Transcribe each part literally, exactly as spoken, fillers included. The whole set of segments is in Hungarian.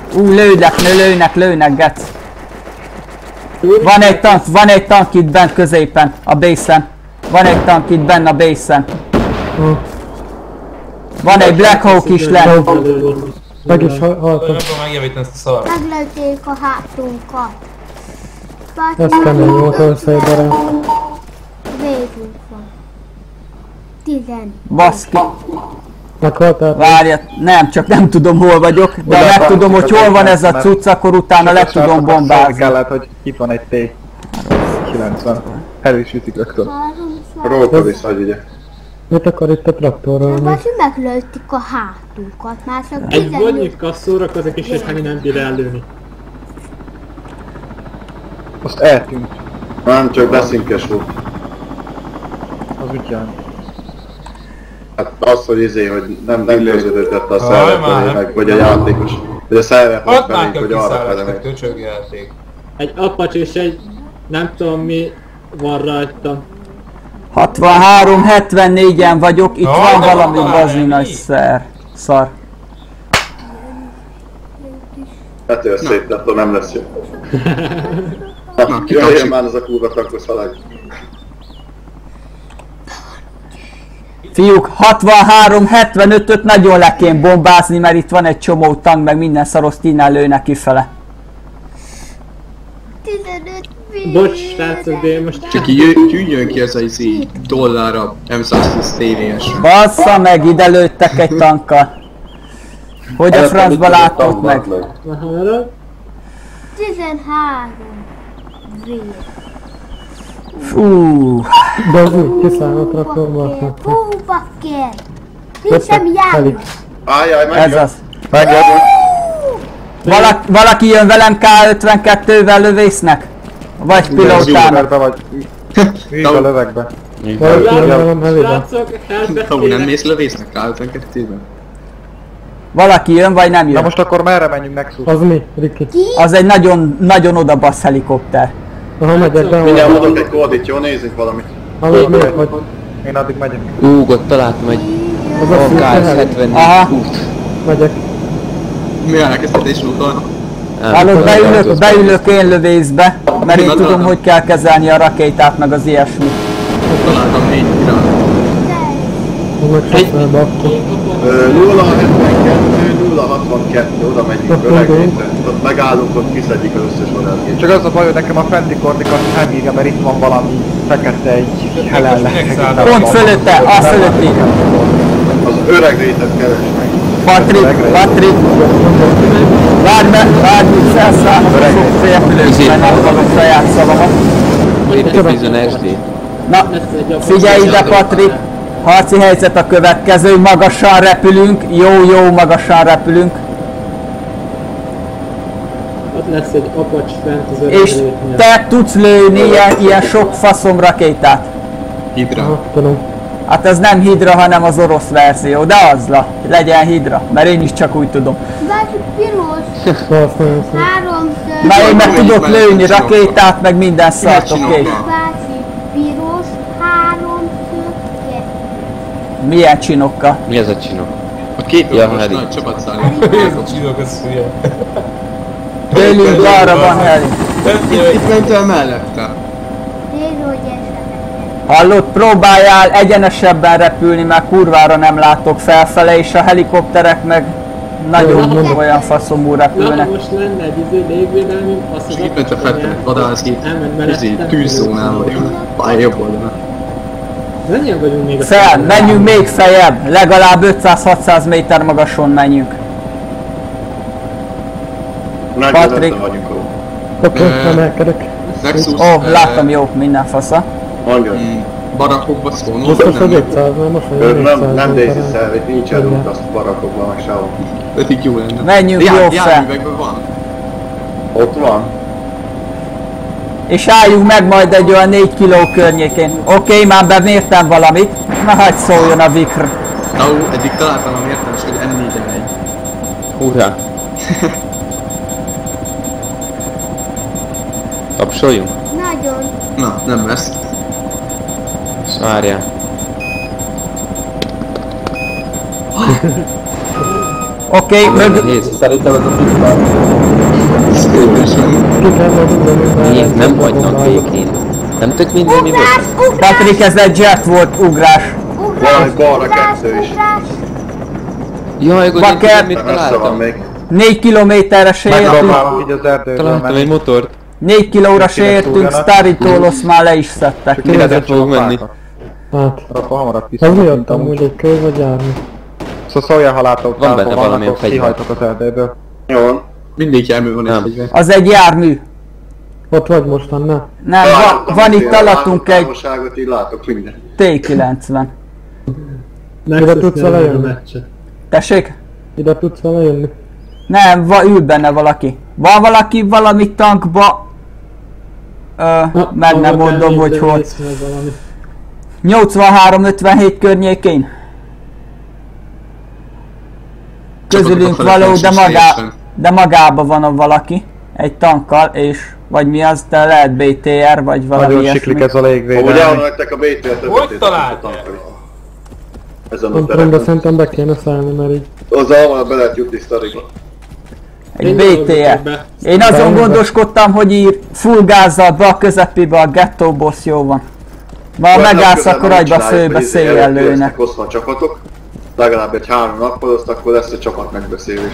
Ú, lőnek, lőnek, lőnek, gec. Van egy tank, van egy tank itt bent középen, a base-en. Van egy tank itt bent a base-en. Van egy Black Hawk is lent. Meg is haltam. Nem tudom megjavítani ezt a szart. Meglőtték a hátunkat. Ez kemény volt, összebarát. Végünk van. Tizen. Baszki. Meghaltál? Várjad, nem, csak nem tudom hol vagyok, de ha megtudom, hogy hol van ez a cucc, akkor utána le tudom bombázni. Kellett, hogy itt van egy T kilencven. El is ütik rögtön. Róka vissza, hogy ugye. Mit akar itt a traktorral? Vagy meglőtték a hátunkat, már csak Egy tizenöt. vodnyikkal szórakozik és egy Henny nem bír ellőni. Azt eltűnt. Nem, csak beszinkes volt. Az mit jelent? Hát az, hogy izé, hogy nem, nem közöttette a Aj, szerver már. felé meg, vagy a játékos. Vagy a szerver Ott felé, már kell vagy arra felé kiszállásnak, meg. köcsögjáték. Egy Apache és egy nem tudom mi van rajta. hatvanhárom hetvennégyen vagyok, itt Jaj, van de valami van bazi talán, nagy mi? szer. Szar. Hát ő szép, de attól nem lesz jó. Na, jöjjön már az a kurva tankos halág. Fiúk, hatvanhárom hetvenötöt nagyon le kéne bombázni, mert itt van egy csomó tank, meg minden szaroszt innen lőnek kifele. tizenöt. Bocs, srácok, de én most... Csak így tűnjön ki ez a izé dollárra M százhúsz té vé-es. Bassza meg, ide lőttek egy tankkal. Hogy a francba látott meg? Na hallod? tizenhárom. Vér. Fú. De az úgy kiszáll a traktorba. Fú, bakker. Nincsen jár. Ájjaj, Ez megjön. az. Megjön. Valaki, valaki jön velem K ötvenkettővel lövésznek? Vagy pilótának? Pilótának. vagy. Így a lövegbe. Valaki jön velem helibe. Srácok, Tavu, nem elbeszélek. mész lövésznek K ötvenkettőben? Valaki jön, vagy nem Na jön? most akkor merre menjünk Nexus? Az mi, Riki? Az egy nagyon, nagyon odabassz helikopter. Aha, megyek be. Mindjárt hol- adok egy kódit, jó? Nézzük valamit. Hallod, miért vagy? Én addig megyek. Ú, ott találtam egy Az a szűk A K heli. hetvennégy Aha. út. Megyek. Mi elkezdhetés úton? Hallod, beülök, beülök én lövészbe, mert én tudom, hogy kell kezelni a rakétát, meg az ilyesmit. Találtam négy ura. Meg sosem akkor. nulla hetvenkettő, nulla hatvankettő, oda megyünk öregétre. Ott megállunk, ott kiszedjük az összes modellgét. Csak az a baj, hogy nekem a fenti kordikat nem írja, mert itt van valami fekete egy helen Pont fölötte, az fölötti. Az öreg rétet keres meg. Patrik, Patrik. Várj be, várj, hogy felszállok, sok félfülős, mert nem hallom a saját szavamat. Itt bizony es dé. Na, figyelj ide, Patrik. Harci helyzet a következő, magasan repülünk, jó, jó, magasan repülünk. Ott lesz egy Apache fent az És öreg te tudsz lőni ilyen, ilyen sok faszom rakétát. Hidra. Aha, tudom. Hát ez nem hidra, hanem az orosz verzió, de az la, legyen hidra, mert én is csak úgy tudom. Bácsi piros. Azt nagyon szép. Háromszor. Mert én meg tudok Menjünk lőni mellett a rakétát, meg minden szart, oké? Okay? Bácsi piros. Háromszor kettő. Milyen csinokkal? Mi ez a csinó? A két Ja, órás heli. nagy csapatszálló. Ez a csinálok, ez hülye. Tőlünk balra van heli. Itt, itt ment el mellette. Nézd, hogy esetleg. Hallod, próbáljál egyenesebben repülni, mert kurvára nem látok felfele, és a helikopterek meg nagyon olyan faszomú Na, repülnek. most lenne egy izé légvédelmi, azt az És itt ment a Apache fette vadászgép. elment Izé, mellettem. tűzzónál vagyunk. Pálya jobb oldalon. Mennyien vagyunk még a Fel, menjünk még feljebb, legalább ötszáz-hatszáz méter magason menjünk. Patrik. Megvezetve vagyunk ahol. Oké, Ö, emelkedek. Nexus. Ó, oh, látom, jó, minden fasza. Mondjon. Mm, barakokba szólnó. Biztos, hogy ötszáz, nem most vagy Ő nem, nem Daisy méteren. szervét, nincsen út, azt barakokban meg sehol. Pedig jó lenne. Menjünk Jár- jó fel. Járművekben van. Ott van. És álljunk meg majd egy olyan négy kiló környékén. Oké, okay, már bemértem valamit. Na hagyd szóljon a Vikr. Tau, eddig találtam a értelmes, hogy M négyen egy. Hurrá! Tapsoljunk? Nagyon. Na, nem lesz. És várjál. Oké, mögött. Nézd, Szerintem ez a futball. Ki kell mondani, miért nem hagynak békén? Nem tök minden mi Ugrás, volt? ugrás, Patrik, ez egy jet volt, ugrás. ugrás, Valami balra ugrás, kettő is. ugrás. Jaj, hogy Bakker. én mit Messze van találtam. még. négy kilométerre se értünk. Megpróbálok így az erdőből Találtam egy menni. motort. négy kilóra se értünk, Szúrjanak. Staritól azt már le is szedtek. Ide Kérdezem fogok csak a menni. fákat. Hát, Akkor hamarabb az mi kiszabadult ott amúgy egy könyv vagy járni? Szóval szólja, ha látod, Van benne távol vannak, valamilyen akkor fegyver. kihajtok az erdőből. Jó. Mindig jármű van egy Nem. fegyver. Az egy jármű. Ott vagy mostan, ne? Nem, va, van itt alattunk egy távolságot, így látok mindent. T kilencven. Ide tudsz vele jönni? meccset. Tessék? Ide tudsz vele jönni? Nem, va, ül benne valaki. Van valaki valami tankba? Ö, meg nem mondom, hogy hol. nyolcvanhárom ötvenhét környékén. Közülünk Csapatok való, de, felett magá, teljesen. de magába van a valaki. Egy tankkal, és vagy mi az, de lehet bé té er, vagy valami Nagyon siklik ilyesmi. ez a Ahogy légvédelmi. elmenektek a bé té er Hogy találtál? Ezen a Nem tudom, de területen. szerintem be kéne szállni, mert így... Hozzá van, be lehet jutni sztoriba. Egy bé té er. Én azon Beállva. gondoskodtam, hogy ír full gázzal be a közepébe a ghetto boss, jó van. Ma Vagy megállsz, legközelebb akkor úgy úgy agyba csináljuk, főbe hogy izé széjjel előtt lőnek. lesznek osztva a csapatok. Legalább egy három nappal, azt akkor lesz egy csapat megbeszélés.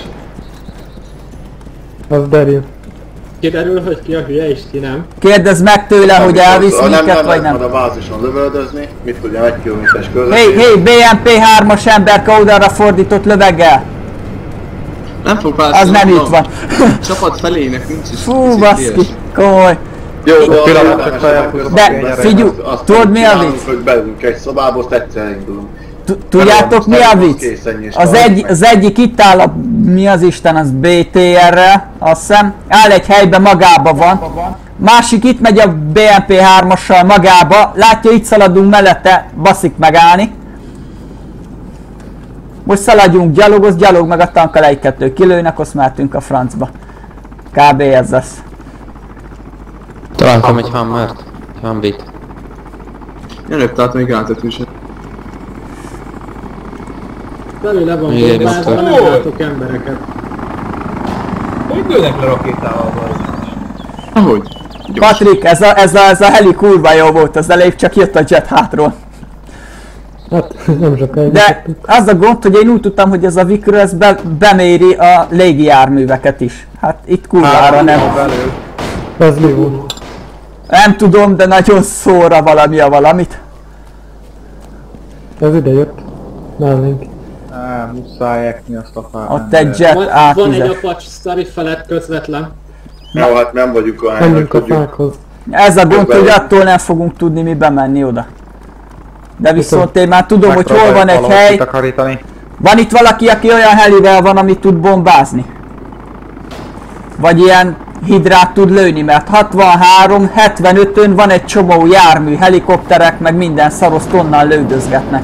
Az derül. Kiderül, hogy ki a hülye és ki nem. Kérdezd meg tőle, hogy elvisz Ah, minket, vagy lehet nem. majd a bázison lövöldözni, mit tudjam, egy kilométeres közösség. Hé, hé, bé em pé hármas emberke oldalra fordított löveggel. Nem fog változni. Az nem itt van. Csapat felének nincs is. Fú, baszki, komoly. Jó, de pillanat, az csak felfutok De, a kényelre. figyelj, tudod mi a vicc? Hogy beülünk egy szobába, azt egyszer indulunk. Tudjátok mi a vicc? Az, egy, az egyik itt áll a, mi az Isten, az bé té er-rel, azt hiszem. Áll egy helyben, magába van. Másik itt megy a bé em pé hármassal magába, látja, itt szaladunk mellette, baszik megállni. Most szaladjunk, gyalogoz, gyalog meg a tankkal egy-kettő kilőnek, azt mehetünk a francba. Kb. Ez lesz. Találtam egy hammert. Humvee-t. Előbb találtam egy grátatűset. Belőle van Igen, bombázva, biztos. nem látok embereket. Hogy lőnek le rakétával valami? Ahogy? Gyors. Patrik, ez a, ez, a, ez a heli kurva jó volt, az elején csak jött a jet hátról. Hát, nem sokáig. De az a gond, hogy én úgy tudtam, hogy ez a Vickers ez be, beméri a légijárműveket is. Hát itt kurvára nem. Belül. Ez mi volt? Nem tudom, de nagyon szóra valami a valamit. Ez ide jött. Mellénk. Á, muszáj ekni azt a fát. Ott egy jet Van, á van egy tíz. Apache sztori felett közvetlen. Jó, hát nem vagyunk olyan helyen, hogy Menjünk a tudjuk. fákhoz. Ez a gond, Közben- hogy attól nem fogunk tudni mi bemenni oda. De viszont én már tudom, hogy hol van Megpróbáljuk egy valahogy hely. kitakarítani. Van itt valaki, aki olyan helivel van, amit tud bombázni? Vagy ilyen hidrát tud lőni, mert hatvanhárom hetvenötön van egy csomó jármű, helikopterek, meg minden szaroszt onnan lődözgetnek.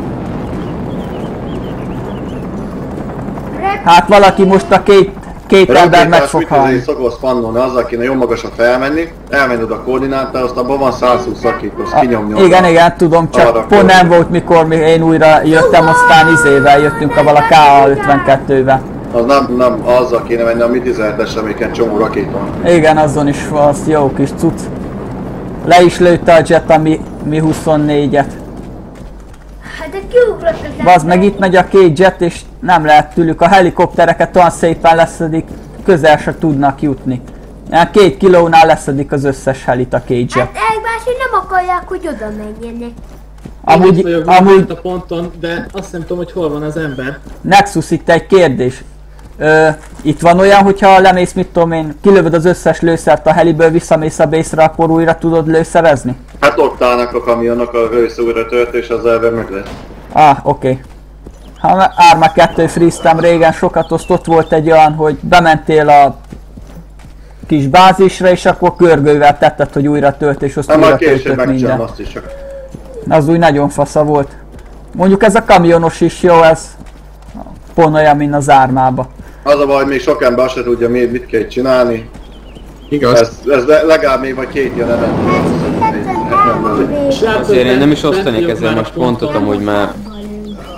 Hát valaki most a két, két ember meg Rakétás fog mit azért halni. szokott spannolni, azzal kéne jó magasra felmenni, elmenni oda a koordinátára, azt abban van száz húsz szakít, azt kinyomni oda. Igen, igen, tudom, csak Arra pont nem fordul. volt, mikor mi- én újra jöttem, aztán izével jöttünk a vala ká ötvenkettővel. Az nem, nem, azzal kéne menni a mi tizenhetes, amiken csomó rakéta van. Igen, azon is az jó kis cucc. Le is lőtte a jet a mi, mi huszonnégyet. Hát de kiugrott az Bazd meg, itt megy a két jet, és nem lehet tőlük a helikoptereket olyan szépen leszedik, közel se tudnak jutni. Ilyen két kilónál leszedik az összes helit a két jet. Hát egymásért nem akarják, hogy oda menjenek. Amúgy, Én itt vagyok amúgy a ponton, de azt nem tudom, hogy hol van az ember. Nexus, itt egy kérdés. Ö, itt van olyan, hogyha lemész, mit tudom én, kilövöd az összes lőszert a heliből, visszamész a base-re, akkor újra tudod lőszerezni? Hát ott állnak a kamionok, a rősz újra tört, és az elve meg lesz. Ah, oké. Okay. Ha Arma kettő freeztem régen, sokat oszt, ott volt egy olyan, hogy bementél a kis bázisra, és akkor körgővel tetted, hogy újra tölt, és azt Nem, újra már később töltött megcsinálom minden. azt is csak. Az úgy nagyon fasza volt. Mondjuk ez a kamionos is jó, ez pont olyan, mint az Ármába. Az a baj, hogy még sok ember azt se tudja, mi- mit kell csinálni. Igaz? Ez, ez le- legalább még vagy két ilyen event. Srácok, Azért én nem is bent osztanék vagyok ezzel már a most pontot, ponton. amúgy már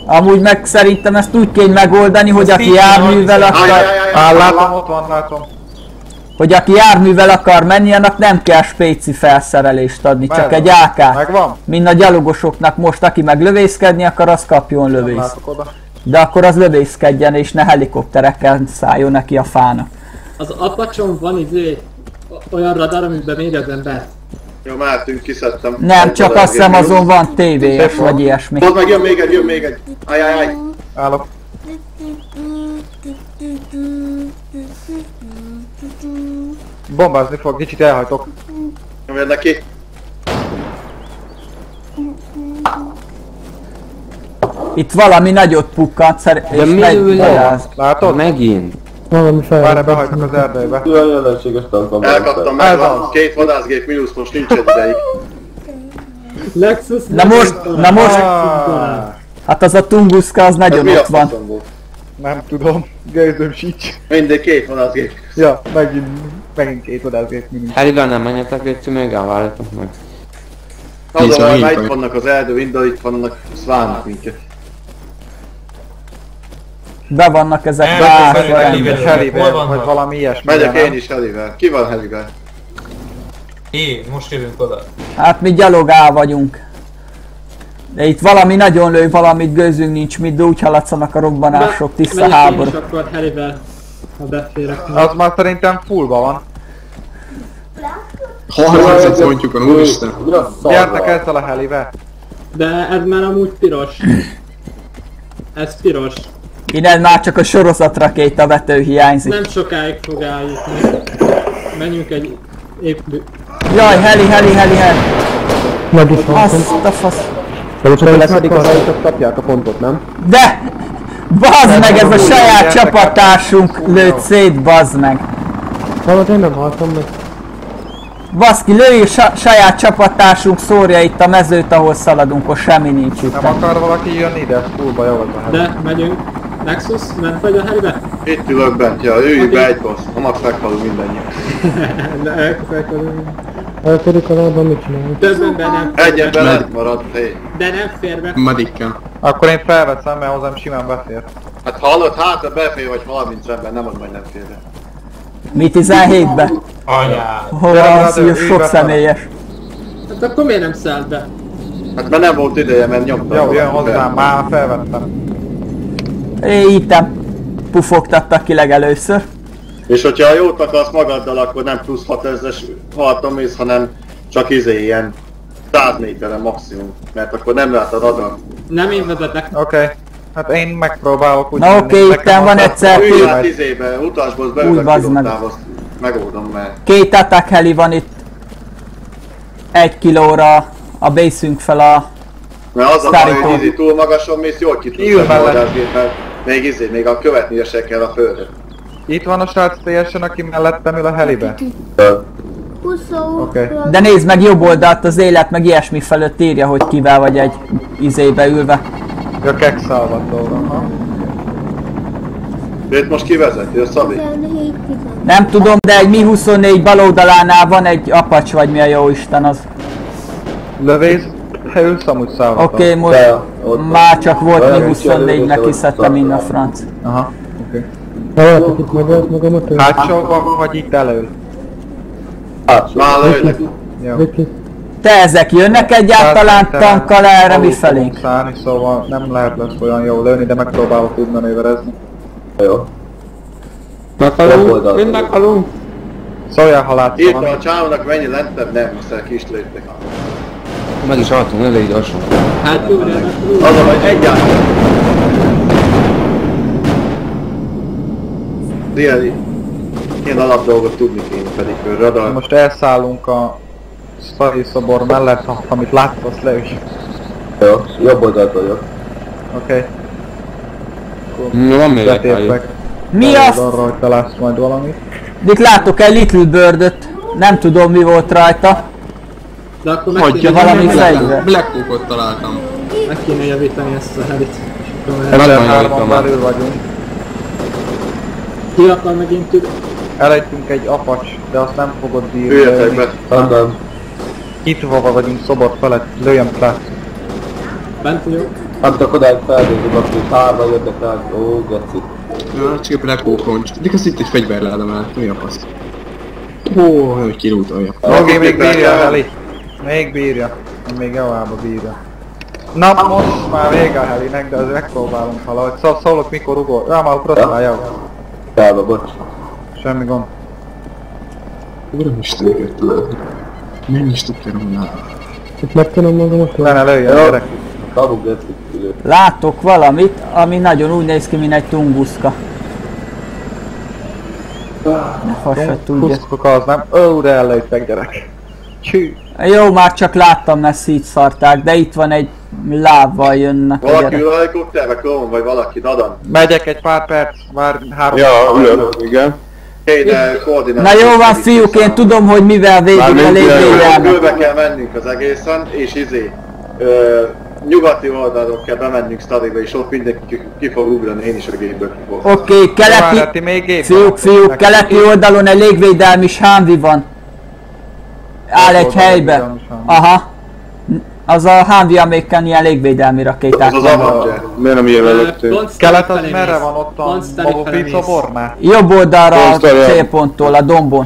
Amúgy meg szerintem ezt úgy kéne megoldani, hogy aki járművel akar... Á, látom, ott van, látom. Hogy aki járművel akar menni, annak nem kell spéci felszerelést adni, csak Megvan. egy á ká. Megvan? Mind a gyalogosoknak most, aki meg lövészkedni akar, az kapjon lövészt. Látok oda. De akkor az lövészkedjen és ne helikopterekkel szálljon neki a fának. Az Apache-on van izé olyan radar, amiben méri az ember. Jó, mehetünk, kiszedtem. Nem, csak azt hiszem azon van té vé es vagy ilyesmi. Ott meg jön még egy, jön még egy. Ajajaj. Állok. Bombázni fog, kicsit elhajtok. Nem jön neki. Itt valami nagyot pukkant szer és mi megy ül le? vadász. Látod? Megint. Valami fel. Várj, behajtok az erdőbe. Elkaptam, megvan. Két vadászgép mínusz, most nincs egy ideig. Lexus... Na most, na most, Ah, hát az a Tunguska az Ez nagyon mi a ott van. faszom volt? nem tudom. Gőzöm sincs. Mindegy, két vadászgép. Ja, megint, megint két vadászgép mindig. Helivel nem menjetek, légy még elvárjatok meg. Azon, Bizony, hogy így már van. itt vannak az erdő, minden itt vannak, szválnak minket. Be vannak ezek Nem, beásva nem, nem, rendben. nem. Helivel, Hol van, vagy hol? valami ilyesmi. Megyek nem? én is helivel. Ki van helivel? Én, most jövünk oda. Hát mi gyalogál vagyunk. De itt valami nagyon lő, valamit gőzünk nincs mit, de úgy haladszanak a robbanások, tiszta háború. Megyek én is akkor helivel, ha beférek. Az már szerintem fullba van. harmincöt pontjuk van, úristen. Gyertek ezzel a helivel. De ez már amúgy piros. Ez piros. Innen már csak a sorozatrakéta vető hiányzik. Nem sokáig fog eljutni. Menjünk egy épülő. Jaj, heli, heli, heli, heli. Meg is van. Azt a fasz. Leszedik az De! Bazd meg, ez a saját csapattársunk lőtt szét, bazd meg. Hallod, én nem haltam meg. Baszki, lőj, sa saját csapattársunk szórja itt a mezőt, ahol szaladunk, ott semmi nincs itt. Nem akar valaki jönni ide? Fullba jó az a heli. De megyünk. Nexus, nem vagy a helibe? Itt ülök bent, ja, üljük be egy boss. A max meghalunk mindannyian. De elköszönjük. Eltörik a lábban, mit csinálunk? Több ember nem Egy fér be. ember lent maradt, hé. De nem fér be. Madikkel. Akkor én felveszem, mert hozzám simán befér. Hát hallod, hátra befér vagy harminc ember, nem az majd nem fér be. Mi tizenhétbe? Anyád. Hova az, hogy sok személyes. Hát akkor miért nem szállt be? Hát mert nem volt ideje, mert nyomtam. Jó, jön valaki be. hozzám, már felvettem. É, itten pufogtattak ki legelőször. És hogyha jót akarsz magaddal, akkor nem plusz hatezres halton mész, hanem csak izé ilyen száz méteren maximum. Mert akkor nem lát a radar. Nem én vezetek. Oké. Okay. Hát én megpróbálok úgy Na menni, oké, nekem itten van az- egyszer Ülj két, át izébe, utasból Úgy, beülök bazd meg. kilottál, azt megoldom, mert... két attack heli van itt. Egy kilóra a base-ünk fel a... Mert az a baj, Szárító. hogy izé túl magason mész, jól ki tudsz Ül menni mellett. vadászgéppel. Még izé, még a követnie se kell a földre. Itt van a srác teljesen, aki mellettem ül a helibe. huszonöt. Oké. De nézd meg jobb oldalt, az élet meg ilyesmi felett írja, hogy kivel vagy egy izébe ülve. Ja, Kexalvatóra, ha? Őt most kivezeti, a Szabi? tizenhét, Nem tudom, de egy Mi huszonnégy bal oldalánál van egy Apache, vagy mi a jó Isten az. Lövész, ha ülsz amúgy Salvatore. Oké, okay, most már csak volt Mi huszonnégy, meg kiszedtem innen a franc. Aha, oké. Halljátok itt megölt magamat ő? Hátsóban vagy itt elől? Már lőnek. Jó. Viki. Te ezek jönnek egyáltalán Szerintem tankkal erre mi alul felénk? fogunk szállni, szóval nem lehet lesz olyan jó lőni, de megpróbálok úgy manőverezni. Meghalunk, mind meghalunk. Szóljál, ha látsz Írtam valamit. a csávónak, mennyi lentebb, nem, aztán ki is lőttek. Meg is haltunk, elég gyorsan. Hát túljának túl. Az a vagy egyáltalán. Ilyen, ilyen alapdolgot tudni kéne pedig, hogy radar. Most elszállunk a Szari szobor mellett, ha- amit látsz, azt le is. Jó, jobb oldalt vagyok. Oké, No, van még egy hajó. betértek. Mi az? Arra, hogy találsz majd valamit. Itt látok egy Little Birdöt, nem tudom mi volt rajta. De akkor meg Hagyja, kéne, valami meg, fegyver. Black Oak-ot találtam. meg kéne javítani ezt a helit. És akkor Ez mehet. nagyon ezerhárman javítom már. belül vagyunk. Ki akar megint tud... Elejtünk egy apacs, de azt nem fogod bírni. Üljetek be. Itt hova vagyunk szobor felett, lőjem le. Bent vagyok. Hát akkor odáig feldőzünk, akkor hárma jöttek rá, ó, geci. Ja, csak éppen repókoncs. De az itt egy fegyverláda már, mi a fasz? Ó, hogy kilútolja. Oké, még bírja, Heli. Még bírja. Még javába bírja. Na most már vége a Helinek, de azért megpróbálunk valahogy. Szó, szólok mikor ugor. Ja, már ugrott már, jó. Felbe, bocs. Semmi gond. Uramisten, őket tudod. Menj is tudja róla. Itt megtanom magamat. Ne ne lőjön, gyerek. Kabuk, geci. Látok valamit, ami nagyon úgy néz ki, mint egy tunguszka. Ne fasz se tudja. Puszkok az nem. Ó, de ellőttek, gyerek. Csű. Jó, már csak láttam, mert szétszarták, de itt van egy lábbal jönnek. Valaki ül a helikopterbe, Kron, vagy valaki, Dadan? Megyek egy pár perc, már három... Ja, ülök, igen. Hé, de koordinálni. Na jó van fiúk, én tudom, hogy mivel végig a légvédelmet. Körbe kell mennünk az egészen, és izé... Ö, nyugati oldalról kell bemennünk Stadiba, és ott mindenki ki, ki fog ugrani, én is a gépből ki fog. Oké, okay, keleti... Fiúk, fiúk, keleti oldalon egy légvédelmi Humvee van. Áll egy helybe. Aha. Az a Humvee, amiken ilyen légvédelmi rakéták van. Az az Avenger. Miért nem ilyen előttünk? Kelet az merre van ott a Bobo szobornál? Jobb oldalra a célponttól, a dombon.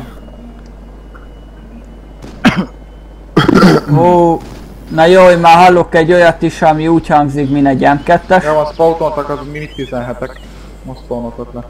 Ó, na jó, én már hallok egy olyat is, ami úgy hangzik, mint egy em kettes. Jó, a spawnoltak, az mini tizenhetek. Most spawnoltak le.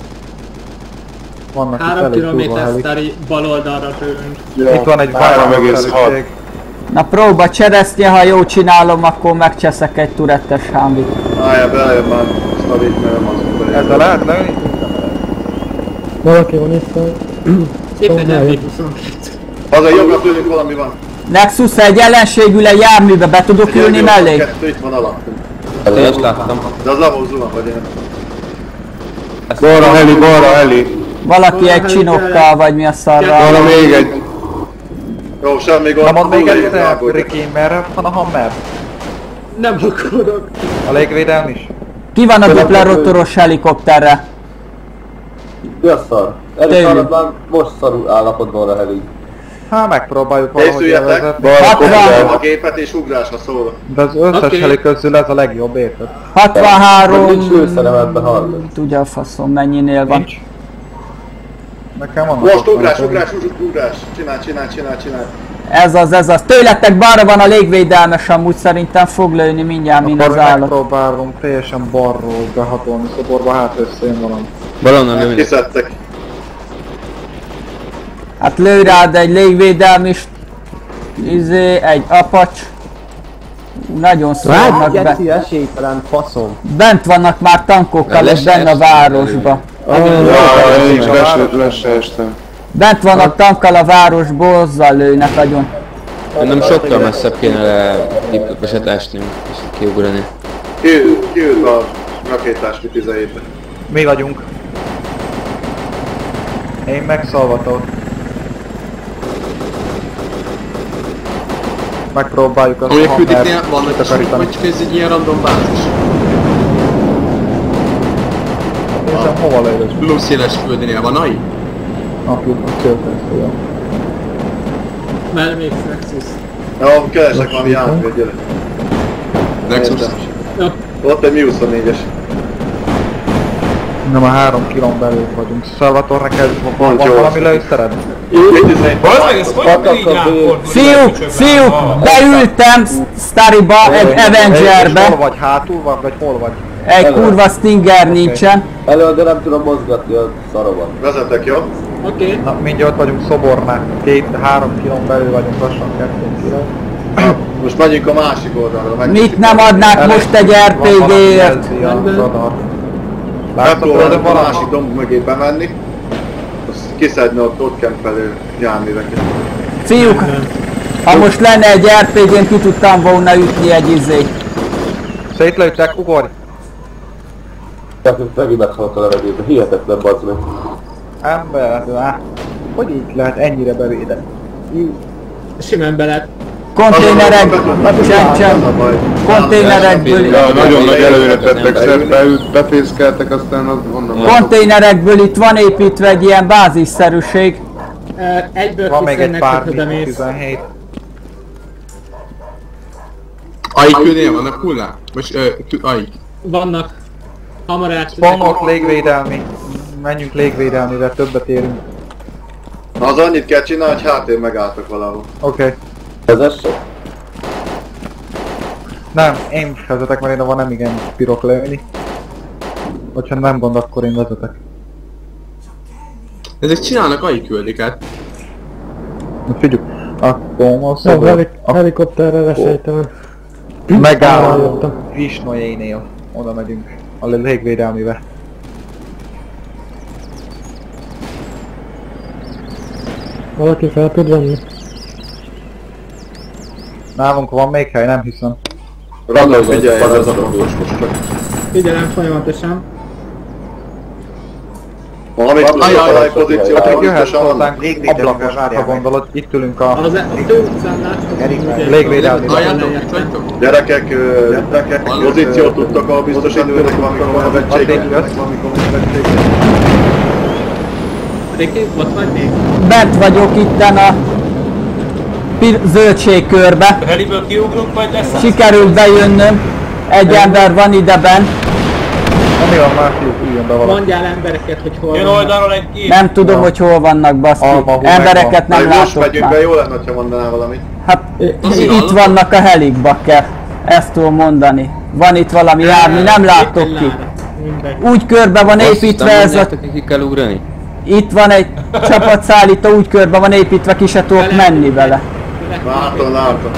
Vannak három kilométer sztari bal oldalra tőlünk. Itt van egy várom. Na próba cseresznye, ha jól csinálom, akkor megcseszek egy turettes Humvee-t. Állja, belejön már Stadit, mert nem az belejön. Ezzel lehet leülni? Valaki van itt a... Itt egy em pé huszonkettő. Azért jobbra tőlünk valami van. Nexus egy ellenségül egy járműbe, be tudok ülni mellé? Kettő itt van alattunk. Én is láttam. De az ahhoz zuhan, vagy én. Balra heli, balra heli. Valaki egy csinokkal, vagy mi a szarra. Balra még egy. Jó, semmi gond. Na mondd még egyszer, Ricky, merre van a Hammer? Nem akarok. A légvédelm is? Ki van a duplerotoros helikopterre? Mi a szar? Elég szaradban most szarul állapotban van a heli. Hát megpróbáljuk valahogy élvezetni. hatvan a gépet és ugrásra szól. De az összes okay. heli közül ez a legjobb, érted? hatvanhárom... Nincs lőszerem ebben hallani. Tudja a faszom mennyinél van. Nincs. Nekem van. Most ugrás, ugrás, ugrás. Csinál, csinál, csinál, csinál. Ez az, ez az. Tőletek balra van a légvédelmes, amúgy szerintem fog lőni mindjárt, mint az állat. Akkor megpróbálunk teljesen balról behatolni szoborba, hát összejön valami. Balonnan lőni. Kiszedtek. Hát lő rád egy légvédelmi is. Izé, egy apacs. Nagyon szólnak be. Geci, esélytelen faszom. Bent vannak már tankokkal és benne a városba. Jaj, én is leseestem. Bent vannak tankkal a városból, azzal lőnek agyon. Nem sokkal messzebb kéne le tippet esni és kiugrani. Kiült a rakétás tizedébe. Mi vagyunk. Én meg Salvatore. Megpróbáljuk azt a Hammert takarítani. Vagy csak ez egy ilyen random bázis. Nézem, hova lejlős? Blue széles földinél van ai? Aki a csőtesz, jó. Mert még Nexus. Jó, keresek valami járművet, gyere. Nexus? Ja. Ott egy Mi huszonnégyes. Nem, a három kilón belül vagyunk. Salvatore neked van valami lőszered? Fiúk, fiúk, beültem Stariba, egy Avengerbe. Hol vagy, hátul vagy, vagy hol vagy? Egy kurva Stinger nincsen. Elő, de nem tudom mozgatni a szaroban. Vezetek, jó? Oké. Okay. Na, mindjárt vagyunk Szobornál. Két, három kilón belül vagyunk, lassan kettő kiló. Most megyünk a másik oldalra. Mit nem adnák most egy er pé gé-ért? Megpróbálunk a másik domb mögé bemenni. Azt kiszedni ott, ott kempelő járműveket. Fiúk, ha most lenne egy er pé gém, ki tudtam volna ütni egy izét. Szétlőttek, ugorj! Tehát megint meghalt a levegőbe, hihetetlen bazd meg. Ember, á, hogy így lehet ennyire bevédeni? Simán be lehet. Konténerek, csend, csend, konténerekből... Ja, nagyon nagy előre tettek szert, beült, befészkeltek, aztán az onnan... Konténerekből itt van építve egy ilyen bázisszerűség. Egyből van még egy pár tizenhét. Aik-külnél vannak hullák? Most ö, aik. Vannak. Hamar át. Spawnok légvédelmi. Menjünk légvédelmivel, többet érünk. Az annyit kell csinálni, hogy háttér megálltok valahol. Oké. Okay. Vezesse? Nem, én vezetek, mert én van nem igen bírok lőni. Hogyha nem gond, akkor én vezetek. Ezek csinálnak aik-küldéket. Na figyelj, akkor most Jó, helik helikopterre lesejtelen. megáll a Visnoyénél. Oda megyünk. A légvédelmivel. Valaki fel tud venni? Nálunk van még hely, nem hiszem. Radar, figyelj, ez a Figyelem folyamatosan. Valamit tudod a talajpozíciót, Csak hogy jöhet biztosan vannak. hozzánk ablakos, ha gondolod, itt ülünk a Az a fő utcán látszott. légvédelmivel. Halljátok, itt vagytok? Gyerekek, ö, gyerekek, pozíciót tudtok, ahol biztosan ülnek valamikor van a vettség. Riki, ott vagy még? Bent vagyok itten a pi- zöldségkörbe. Heliből kiugrunk, vagy lesz? Sikerült bejönnöm. Egy ember van ide bent. Na mi van már, fiúk, üljön be valaki. Mondjál embereket, hogy hol Jön vannak. oldalról egy kép. Nem tudom, Ja. hogy hol vannak, baszki. Alma, hú, Embereket nem Majd most látok megyünk be, már. jó lenne, ha mondanál valamit. Hát Az itt hallod? vannak a helik, bakker. Ezt tudom mondani. Van itt valami járni, nem látok ki. Mindegy. Úgy körbe van építve ez a... Ki kell ugrani? Itt van egy csapatszállító, úgy körbe van építve, ki se tudok menni vele. Látom, látom.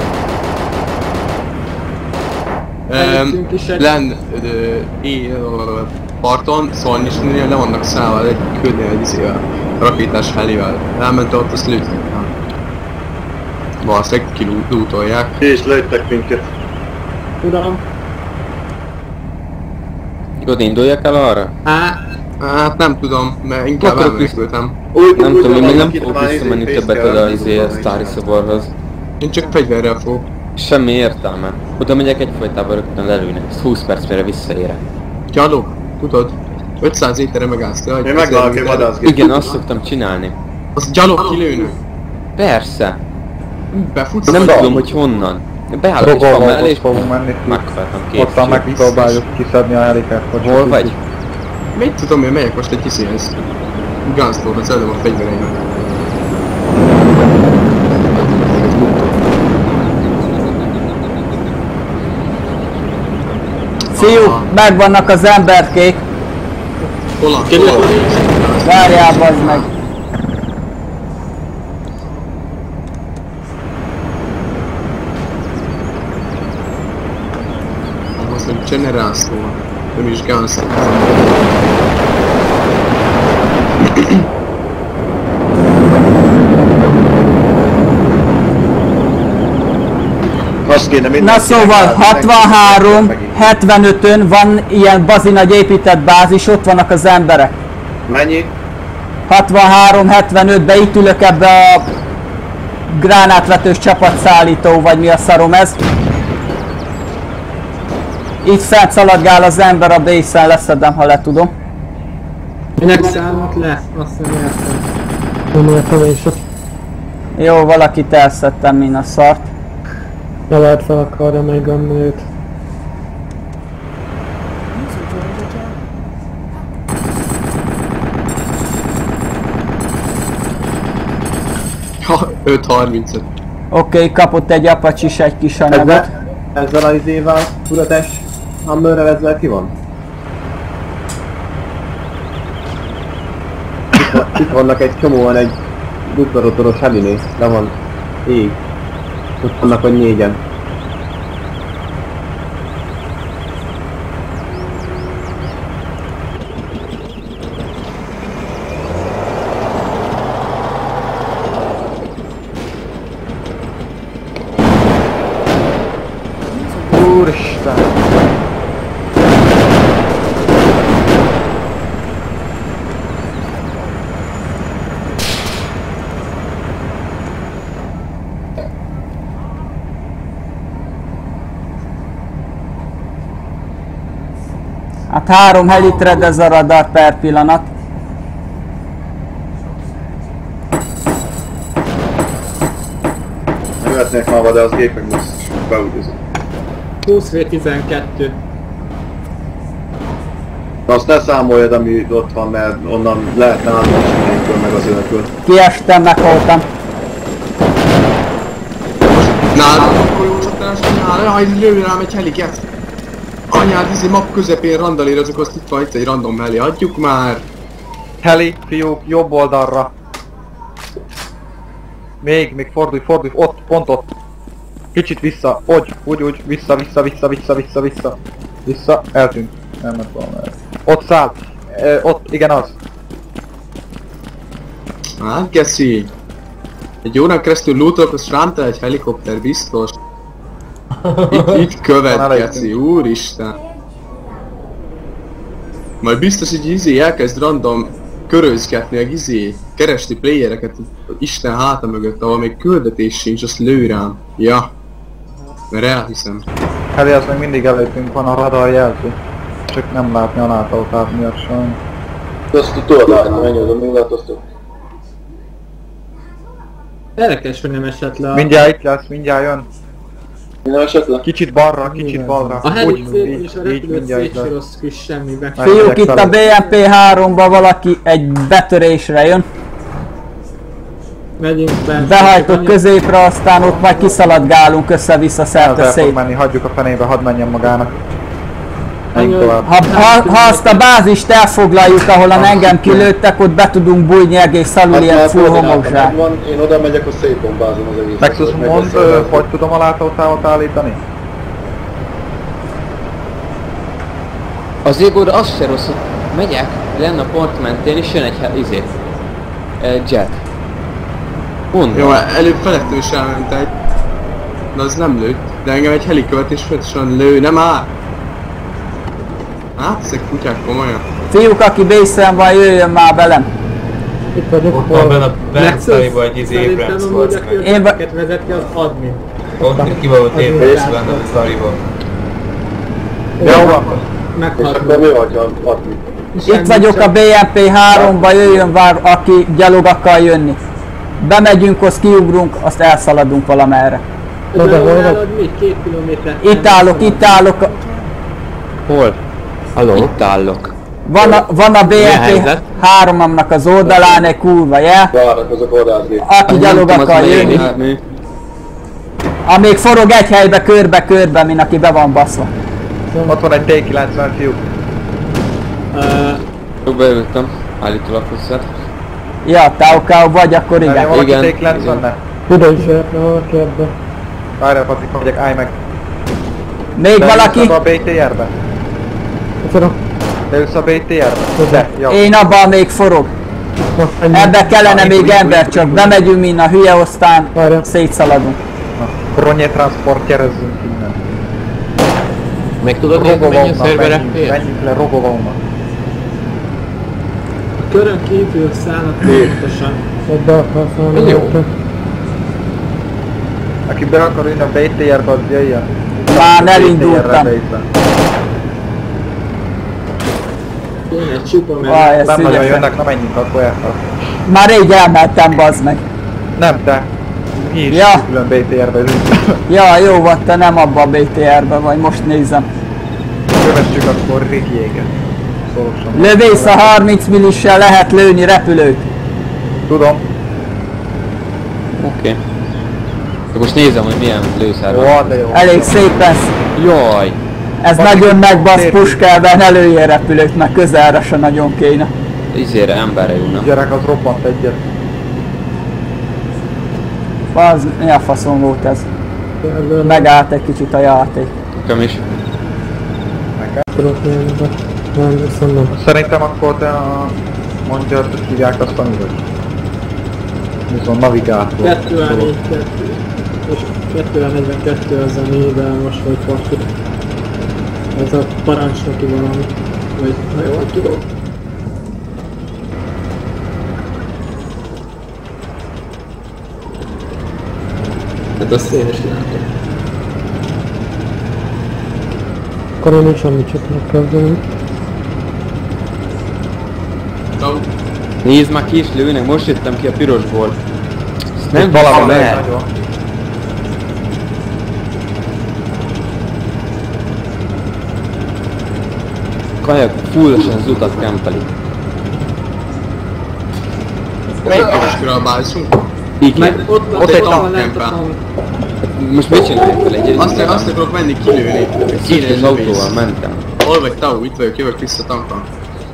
Öm, len, ö, é, ö, parton, Szolnyisnél le vannak szállva egy küldnél egy izével, rakétás helivel. Elment ott, azt lőttek. Valószínűleg kilútolják. És lőttek minket. Tudom. Igaz, induljak el arra? Á, Hát nem tudom, mert inkább Akarok elmenekültem. Úgy, Nem úgy tudom, én még nem vannak itt fogok már visszamenni izé, többet fészkel, oda nem izé a tudom, Sztári izé. szoborhoz. Én csak fegyverrel fogok. Semmi értelme. Oda megyek egyfajtában rögtön lelőnek. Ez húsz perc mire visszaérek. Gyalog, tudod? ötszáz éterre megállsz le, hogy... Én megállok egy vadászgép. Igen, azt szoktam csinálni. Az gyalog kilőnek. Persze. Befutsz Nem vagy- tudom, hogy honnan. Beállok egy fa mellé Robolval és fogunk menni, fiúk. megfeleltem két Ottan sét. megpróbáljuk kiszedni a heliket. hogy Hol csak vagy? így- Mit tudom én, megyek most egy izéhez. Gunstore-hoz, eldom a fegyvereimet. Fiúk, megvannak az emberkék. Hol a... Hol a... Várjál, bazd meg. Azt mondja, General Store. Nem is Gunstore. Azt kéne Na mindenkinek szóval látni, hatvanhárom, megint. hetvenötön van ilyen bazinagy épített bázis, ott vannak az emberek. Mennyi? hatvanhárom, hetvenötbe itt ülök ebbe a gránátvetős csapatszállító, vagy mi a szarom ez. Itt fent szaladgál az ember, a base-en leszedem, ha le tudom. minek számot le? Azt nem értem. Nem értem én sem. Jó, valakit elszedtem, mint a szart. Ne lehet fel akarja még a nőt. Ha, öt harmincöt. Oké, okay, kapott egy Apache is egy kis anyagot. Ezzel, ezzel az izével, tudatos Hammerrel ezzel ki van? Itt, van- itt vannak egy csomóan egy dupla rotoros helinél, le van ég. Ott vannak, hogy négyen. Úristen! Hát három helitred ez a radar per pillanat. Nem lehetnék már vadászgép, meg most beúgyozom. húsz vé tizenkettő. Azt ne számoljad, ami ott van, mert onnan lehetne állni is meg az önökül. Kiestem, meghaltam. Nálad akkor jó csatás, nálad, jaj, lőj rám egy heliket! Anyád, izé map közepén randalírozok, azt itt van itt egy random mellé, adjuk már! Heli, fiúk, jobb oldalra. Még, még fordulj, fordulj, ott, pont ott. Kicsit vissza, úgy, úgy, úgy, vissza, vissza, vissza, vissza, vissza, vissza. Vissza, eltűnt. Nem ment volna el. Ott száll. E, ott, igen az. Hát, Geszi! Egy órán keresztül lootolok, azt rám tel egy helikopter, biztos. Itt, itt követ, Geszi, úristen! Majd biztos, hogy izé elkezd random körözgetni, meg izé keresni playereket Isten háta mögött, ahol még küldetés sincs, azt lő rám. Ja. Mert elhiszem. Heli, az még mindig előttünk van, a radar jelzi. Csak nem látni a látótávot miatt sajnos. Azt tudod látni, mennyi oda, mi látoztok? Érdekes, hogy nem esett le a... Mindjárt itt lesz, mindjárt jön. Mi nem esett le? Kicsit balra, kicsit balra. A helik Úgy, és a így, így, repülőt mindjárt itt lesz. szétsoroztuk is semmibe. Fiúk, itt a bé em pé háromba valaki egy betörésre jön. Megyünk be. Behajtok középre, aztán ott majd kiszaladgálunk össze-vissza szerte El fog szét. menni, hagyjuk a fenébe, hadd menjen magának. Menjünk tovább. Ha, ha, ha azt a bázist elfoglaljuk, ahol engem kilőttek, ott be tudunk bújni egész alul ilyen full homokzsák. Én oda megyek, hogy szétbombázom az egészet. Nexus, mondd, hogy tudom a látótávot állítani? Az égóra az se rossz, hogy megyek lenne a pont mentén és jön egy he- izé. Egy jet. Honnan? Jó, előbb felettől is elment egy. De az nem lőtt. De engem egy helikövet és folytosan lő, nem áll! Hát, ezek kutyák komolyan. Fiúk, aki bészen van, jöjjön már velem. Itt vagyok. Ott van benne a Berkszaliba egy izé Abrams volt meg. Én va- vezeti az admin. Ott ki volt Abrams benne a szariban. Jó van. És akkor mi vagy a admin? Itt vagyok a bé em pé háromba, jöjjön vár, aki gyalog akar jönni. Bemegyünk, azt kiugrunk, azt elszaladunk valamerre. Oda, De hol vagy? nálad mi? Két kilométer. Itt állok, itt állok. Hol? Halló? Itt állok. Van a, van a bé em Milyen pé helyzet? háromnak az oldalán egy kurva jel. Várakozok odázni. Aki gyalog Nem tudom, akar az jönni. melyik mű. Amíg forog egy helybe körbe-körbe, mint aki be van baszva. Ott van egy té kilencven fiúk. Jó, beültem. Állítólag hozzá. Ja, Taukau vagy, akkor Nem, igen. valaki Igen, té kilencvenne? Ide is lehetne valaki ebbe. Várjál, Patrik, megyek, állj meg. Még valaki? Beülsz a bé té er-be? Köszönöm. Beülsz a bé té er-be? De, jó. Én abban még forog. Ebbe kellene még ember, csak bemegyünk, mint a hülye, aztán Várjál. szétszaladunk. Ronye transportjerezzünk innen. Meg tudod nézni, mennyi a Rogovónak szervere? menjünk, menjünk le Rogovónak. A körön kívül szállnak pontosan. Ebbe akarsz állni. Jó. Aki be akar jönni a bé té er-be, az jöjjön. Már elindultam. Kéne egy csupa, Vaj, mert ez Nem nagyon ügyesen. jönnek, na menjünk akkor elfel. Már rég elmentem, bazd meg. Nem, te. Mi is Ja. külön bé té er-be ülünk. Ja, jó volt, te nem abban a bé té er-be vagy, most nézem. Kövessük akkor Rikiéget. Szorosan. Lövész a harminc millissel lehet lőni repülőt. Tudom. Oké. Okay. Most nézem, hogy milyen lőszer Jó, van. de jó. Elég szépen. Jaj! Ez Valaki nagyon megbasz térfi. puskában, ne lőjél repülőt, mert közelre se nagyon kéne. Izére emberre jönne. Gyerek, az roppant egyet. Az, mi a faszom volt ez? Megállt egy kicsit a játék. Nekem is. Tudok nyelni be. Nem, viszont nem. Szerintem akkor te a... mondja, hogy hívják azt a mi vagy. Viszont navigátor. kettő á négy, kettő. És kettő á negyvenkettő az a mi, de most vagy parti. Ez a parancsnoki valami. Vagy, ha jól tudom. Hát azt én is látom. Akkor én is semmit csak megkezdeni. Nézd már, ki is lőnek, most jöttem ki a pirosból. Ezt nem valahol valami lehet lehet. nagyon. Fajak fullosan az utat kempelik. Melyik köveskörre a bázisunk? Igen. Meg ott, Ott ott egy egy tank tank kempel. Most mit csináljuk fel? Egy Azt, azt akarok menni kilőni. Kéne az egy autóval lövész. mentem. Hol vagy Tau? Itt vagyok, jövök vissza tankon.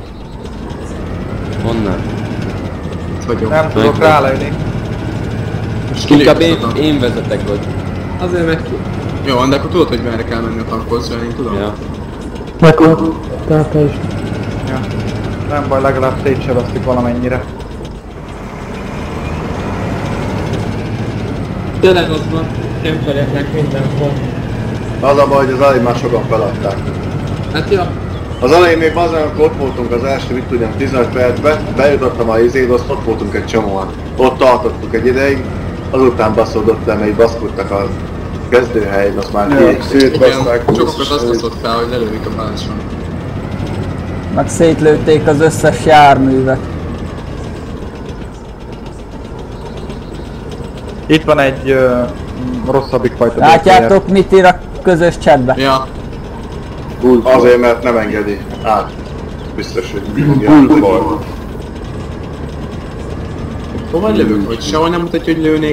Honnan? Itt vagyok. Nem tudok Meg- rálőni. Most Inkább kilőtt én, a tank. én vezetek ott. Azért meg ki. Jó, de akkor tudod, hogy merre kell menni a tankhoz, én tudom. Ja. Megvan. Tehát is. Ja. Nem baj, legalább szétsebeztük valamennyire. Tényleg ott van. Kempereknek mindenhol. Az a baj, hogy az elején már sokan feladták. Hát ja. Az elején még bazen, amikor ott voltunk az első, mit tudjam, tizenöt percben, bejutottam a izéd, azt ott voltunk egy csomóan. Ott tartottuk egy ideig, azután baszódott le, mert így baszkodtak a kezdőhelyen, azt már ki szétbaszták. Igen, sokakat azt baszott fel, hogy lelődik a bázison. Meg szétlőtték az összes járművet. Itt van egy uh, rosszabbik fajta. Látjátok, mit ír a közös chatbe? Ja. Azért, mert nem engedi át. Biztos, hogy fogja. Hova lövök? Hogy sehol nem mutatja, hogy lőnék.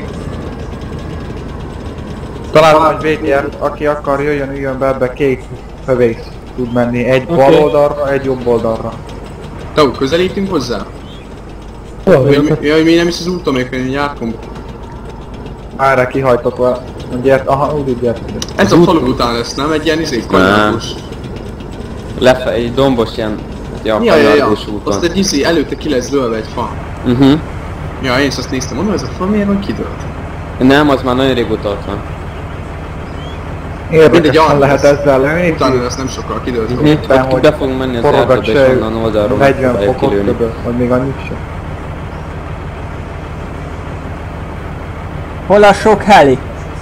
Talán van egy vé té er, aki akar jöjjön, üljön be ebbe, két hövész tud menni. Egy Oké. bal oldalra, egy jobb oldalra. Tau, közelítünk hozzá? Hol Hogy, vagyok? mi- ja, hogy mi nem is az úton, még egy járkomba. Erre kihajtotva. Gyert, aha, úgy gyert. Ez a falu után lesz, nem? Egy ilyen izé, kanyarós. Lefe, egy dombos ilyen... Ja, Ja, ja, ja. kanyargós úton. Azt egy izé, előtte ki lesz dőlve egy fa. Uh-huh. Ja, én is azt néztem, mondom, ez a fa miért van kidőlt? Nem, az már nagyon régóta ott van. Mindegy, Érdekesen arra lehet lesz. ezzel lőni. Utána lesz nem sokkal kidőlt. Uh-huh. Éppen, Ott hogy be fogunk menni az forrogat erdőbe, és onnan oldalról negyven megpróbáljuk fokot kilőni. köböl, vagy még annyit sem. Hol a sok heli?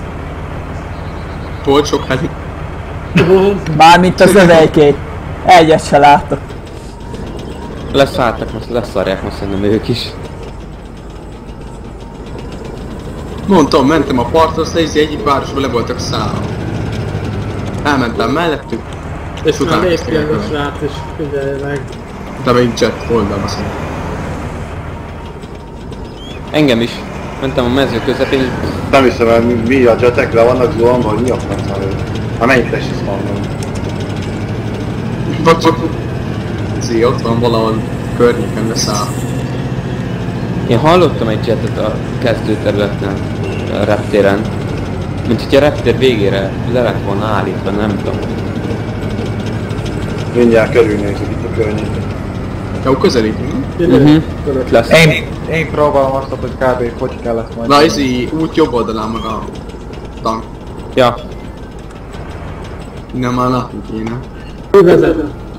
Volt sok heli. Mármint az övelykét. Egyet se látok. Leszálltak, most leszarják most szerintem ők is. Mondtam, mentem a partra, azt nézi, egyik városban le voltak szállva. Elmentem mellettük, És már utána lépjen a kezdték. srác, és figyelj meg. De még jet oldalba szerintem. Engem is. Mentem a mező közepén, és Nem hiszem, hogy mi, mi a jetek le vannak zuhanva, hogy mi a francán ő. Ha mennyit tesz is mondom. Vagy csak... Zé, ott van valahol környéken leszáll. én hallottam egy jetet a kezdőterületen, a reptéren. Mint hogy a reptér végére le lett volna állítva, nem tudom. Mindjárt körülnézzük itt a környéket. Jó, közelítünk. Uh-huh. Ott lesz. Én, én próbálom azt, hogy kb. Hogy kell ezt majd. Na, izé, út jobb oldalán maga a tank. Ja. Innen már látni kéne. Ő vezet.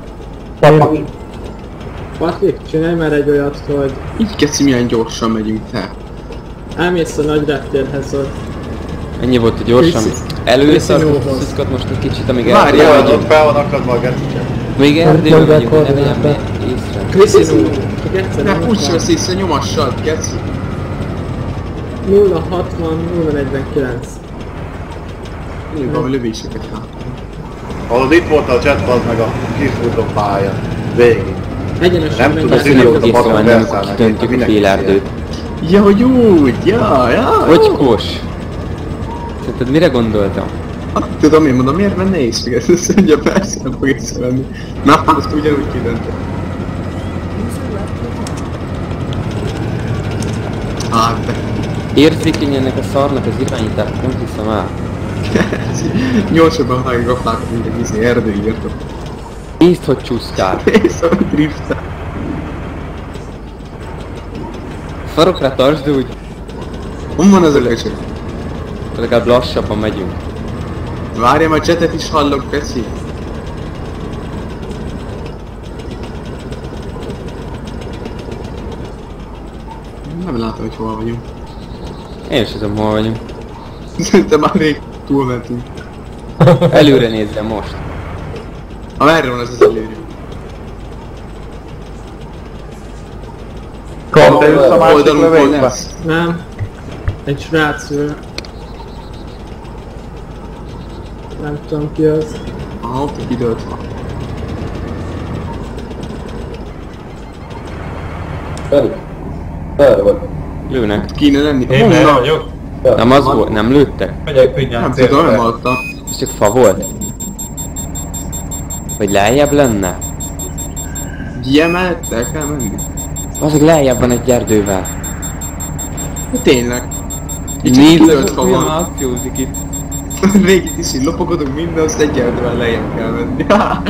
Patrik, csinálj már egy olyat, hogy Így keci, milyen gyorsan megyünk te. elmész a nagy reptérhez ott. Ennyi volt, hogy gyorsan. Kriszi- Előszarkod Kriszi szuszkod most egy kicsit, amíg Várj, erdőben jaj, Ott vagyunk. fel van akadva a gecicek. Még erdőben vagyunk, hogy ne vegyem be észre. Kriszinó, csak egyszer Ne nem úgy sem van. vesz észre, nyomassad, geci. nulla hatvan nulla negyvenkilenc. Mindig valami lövéseket hát. Ahol itt volt a jet, az meg a kifutó pálya. Végig. Egyenesen Nem megy tud el. az idióta Kész bazdmeg van, nem elszállnak. kitöntjük a Mindenki fél ilyen. erdőt. Ja, hogy úgy, ja, ja. Hogy kos? Szerinted mire gondoltam? Hát, tudom én mondom, miért menne észre? Ezt mondja, persze nem fog észrevenni. Na, azt ugyanúgy kidöntöm. Hát, de... Érzékeny ennek a szarnak az irányítás, nem hiszem el. Gyorsabban vágjuk a fákat, mint egy izé erdőírtok. Nézd, hogy csúszkál. Ész a driftet. Farokra tartsd úgy, Hon van az a löcsök? legalább lassabban megyünk. Várjam, a jetet is hallok, Peci. Nem látom, hogy hol vagyunk. Én is tudom, hol vagyunk. Szerintem már rég túlmentünk. Előre nézve most. Ha merre van ez az előre? Kom, te jössz a másik Oldalunkon lövészbe? lesz. Nem. Egy srác ül. Nem tudom ki az. Aha, ott egy időt van. Feli. Erre vagy. Lőnek. Kéne lenni. Én merre vagyok? Nem az volt, nem lőttek. Megyek mindjárt Nem célba. tudom, nem hallottam. Ez csak fa volt. Vagy lejjebb lenne? Ilyen mellett el kell menni. Azok lejjebb van egy erdővel. Tényleg. Így Nézd, kitört fa olyan van. akciózik itt. Régi tiszi, lopogatunk minden, azt egy erdővel lejjebb kell menni.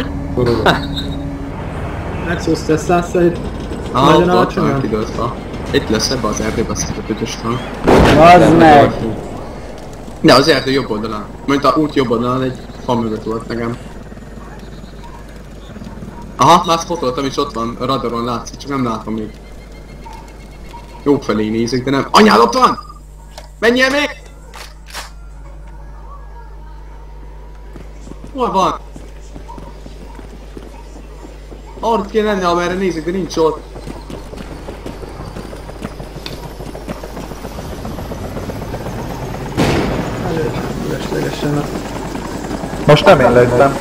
Nexus Tesla szerint Ah, nagyon ott van alacsonyan. kidőlt fa. Itt lesz ebbe az erdőbe azt a ötös fa. Az meg. De az erdő jobb oldalán. Mert a út jobb oldalán egy fa mögött volt nekem. Aha, már fotoltam és ott van, a radaron látszik, csak nem látom még. Jó felé nézek, de nem. Anyád, ott van! Menjél még! Hol van? Arra kéne lenni, amerre nézek, de nincs ott. Üreslegesen a... Most nem én lettem.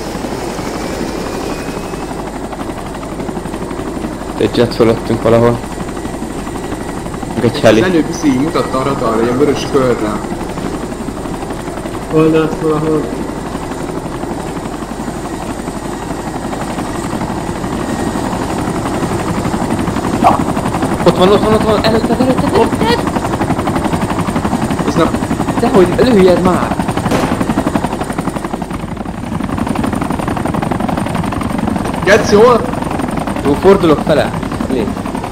Egy jet fölöttünk valahol. Meg egy heli. Az előbb viszi, mutatta a radarra, ilyen vörös körrel. Oldalt valahol. Ott van, ott van, ott van, előtted, előtted, előtted! Ez nem... Dehogy, lőjed már! Geci, hol? Jó, fordulok fele. Légy.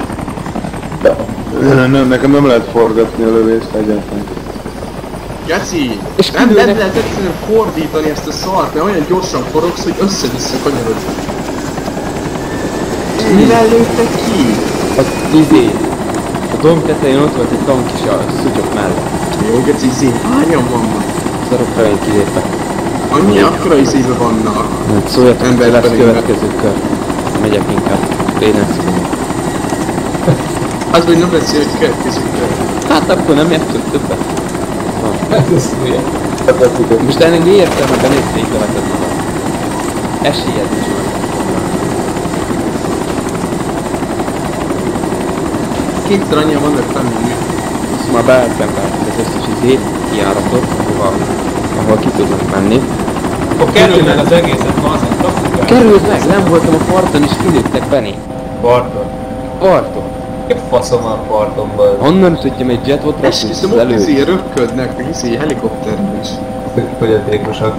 Nem, nekem nem lehet forgatni a lövést egyáltalán. Geci! És Nem, nem kilőnek- lehet egyszerűen fordítani ezt a szart, mert olyan gyorsan forogsz, hogy össze-vissza kanyarodsz. És mivel lőttek ki? Az izé. A domb tetején ott volt egy tank is a szutyok mellett. Jó, Geci, izé, hányan vannak? Szarok felé kiléptek. Annyi akkora izébe vannak. Hát szóljatok, hogy Ember lesz pedig következő kör. Megyek inkább. Léneztem. Az, hogy nem beszél, hogy következő kör. Hát akkor nem játszok többet. Ez hülye. Most ennek mi értelme benézte így bevetett magam? Esélyed is van. Kétszer annyian vannak fennülni. Azt már beálltam be az összes izét, kiáratot, ahova, ahol ki tudnak menni. Akkor kerüld meg az egészet, ma azon kapjuk el. Került meg, nem voltam a parton és kilőttek Benni. Parton. Parton. Mi faszom van a partonban? Honnan tudjam, egy jet volt Esküszöm, ott izé röpködnek, meg izé helikopterben is. Fogyatékosak.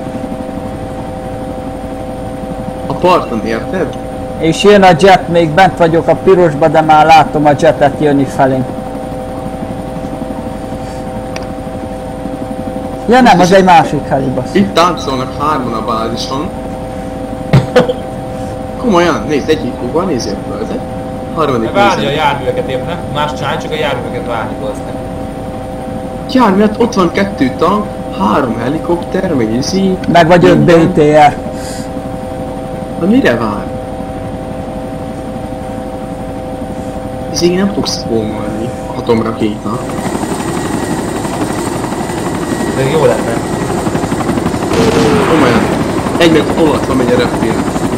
A parton, érted? És jön a jet, még bent vagyok a pirosba, de már látom a jetet jönni felén. Ja nem, az egy másik heli, basszus. Itt táncolnak hárman a bázison. Komolyan, nézd, egyik kúval, nézzél földet. Harmadik Várja a nézzél. járműveket épp, nem? Más csinálj, csak a járműveket várni köztek. Jármű, hát ott van kettő tank, három helikopter, meg izé. Meg vagy öt bé té er. Na mire vár? Izé nem fogsz bomolni atomrakéta. De jó lenne. Komolyan. Egy méter alatt megy a reptér.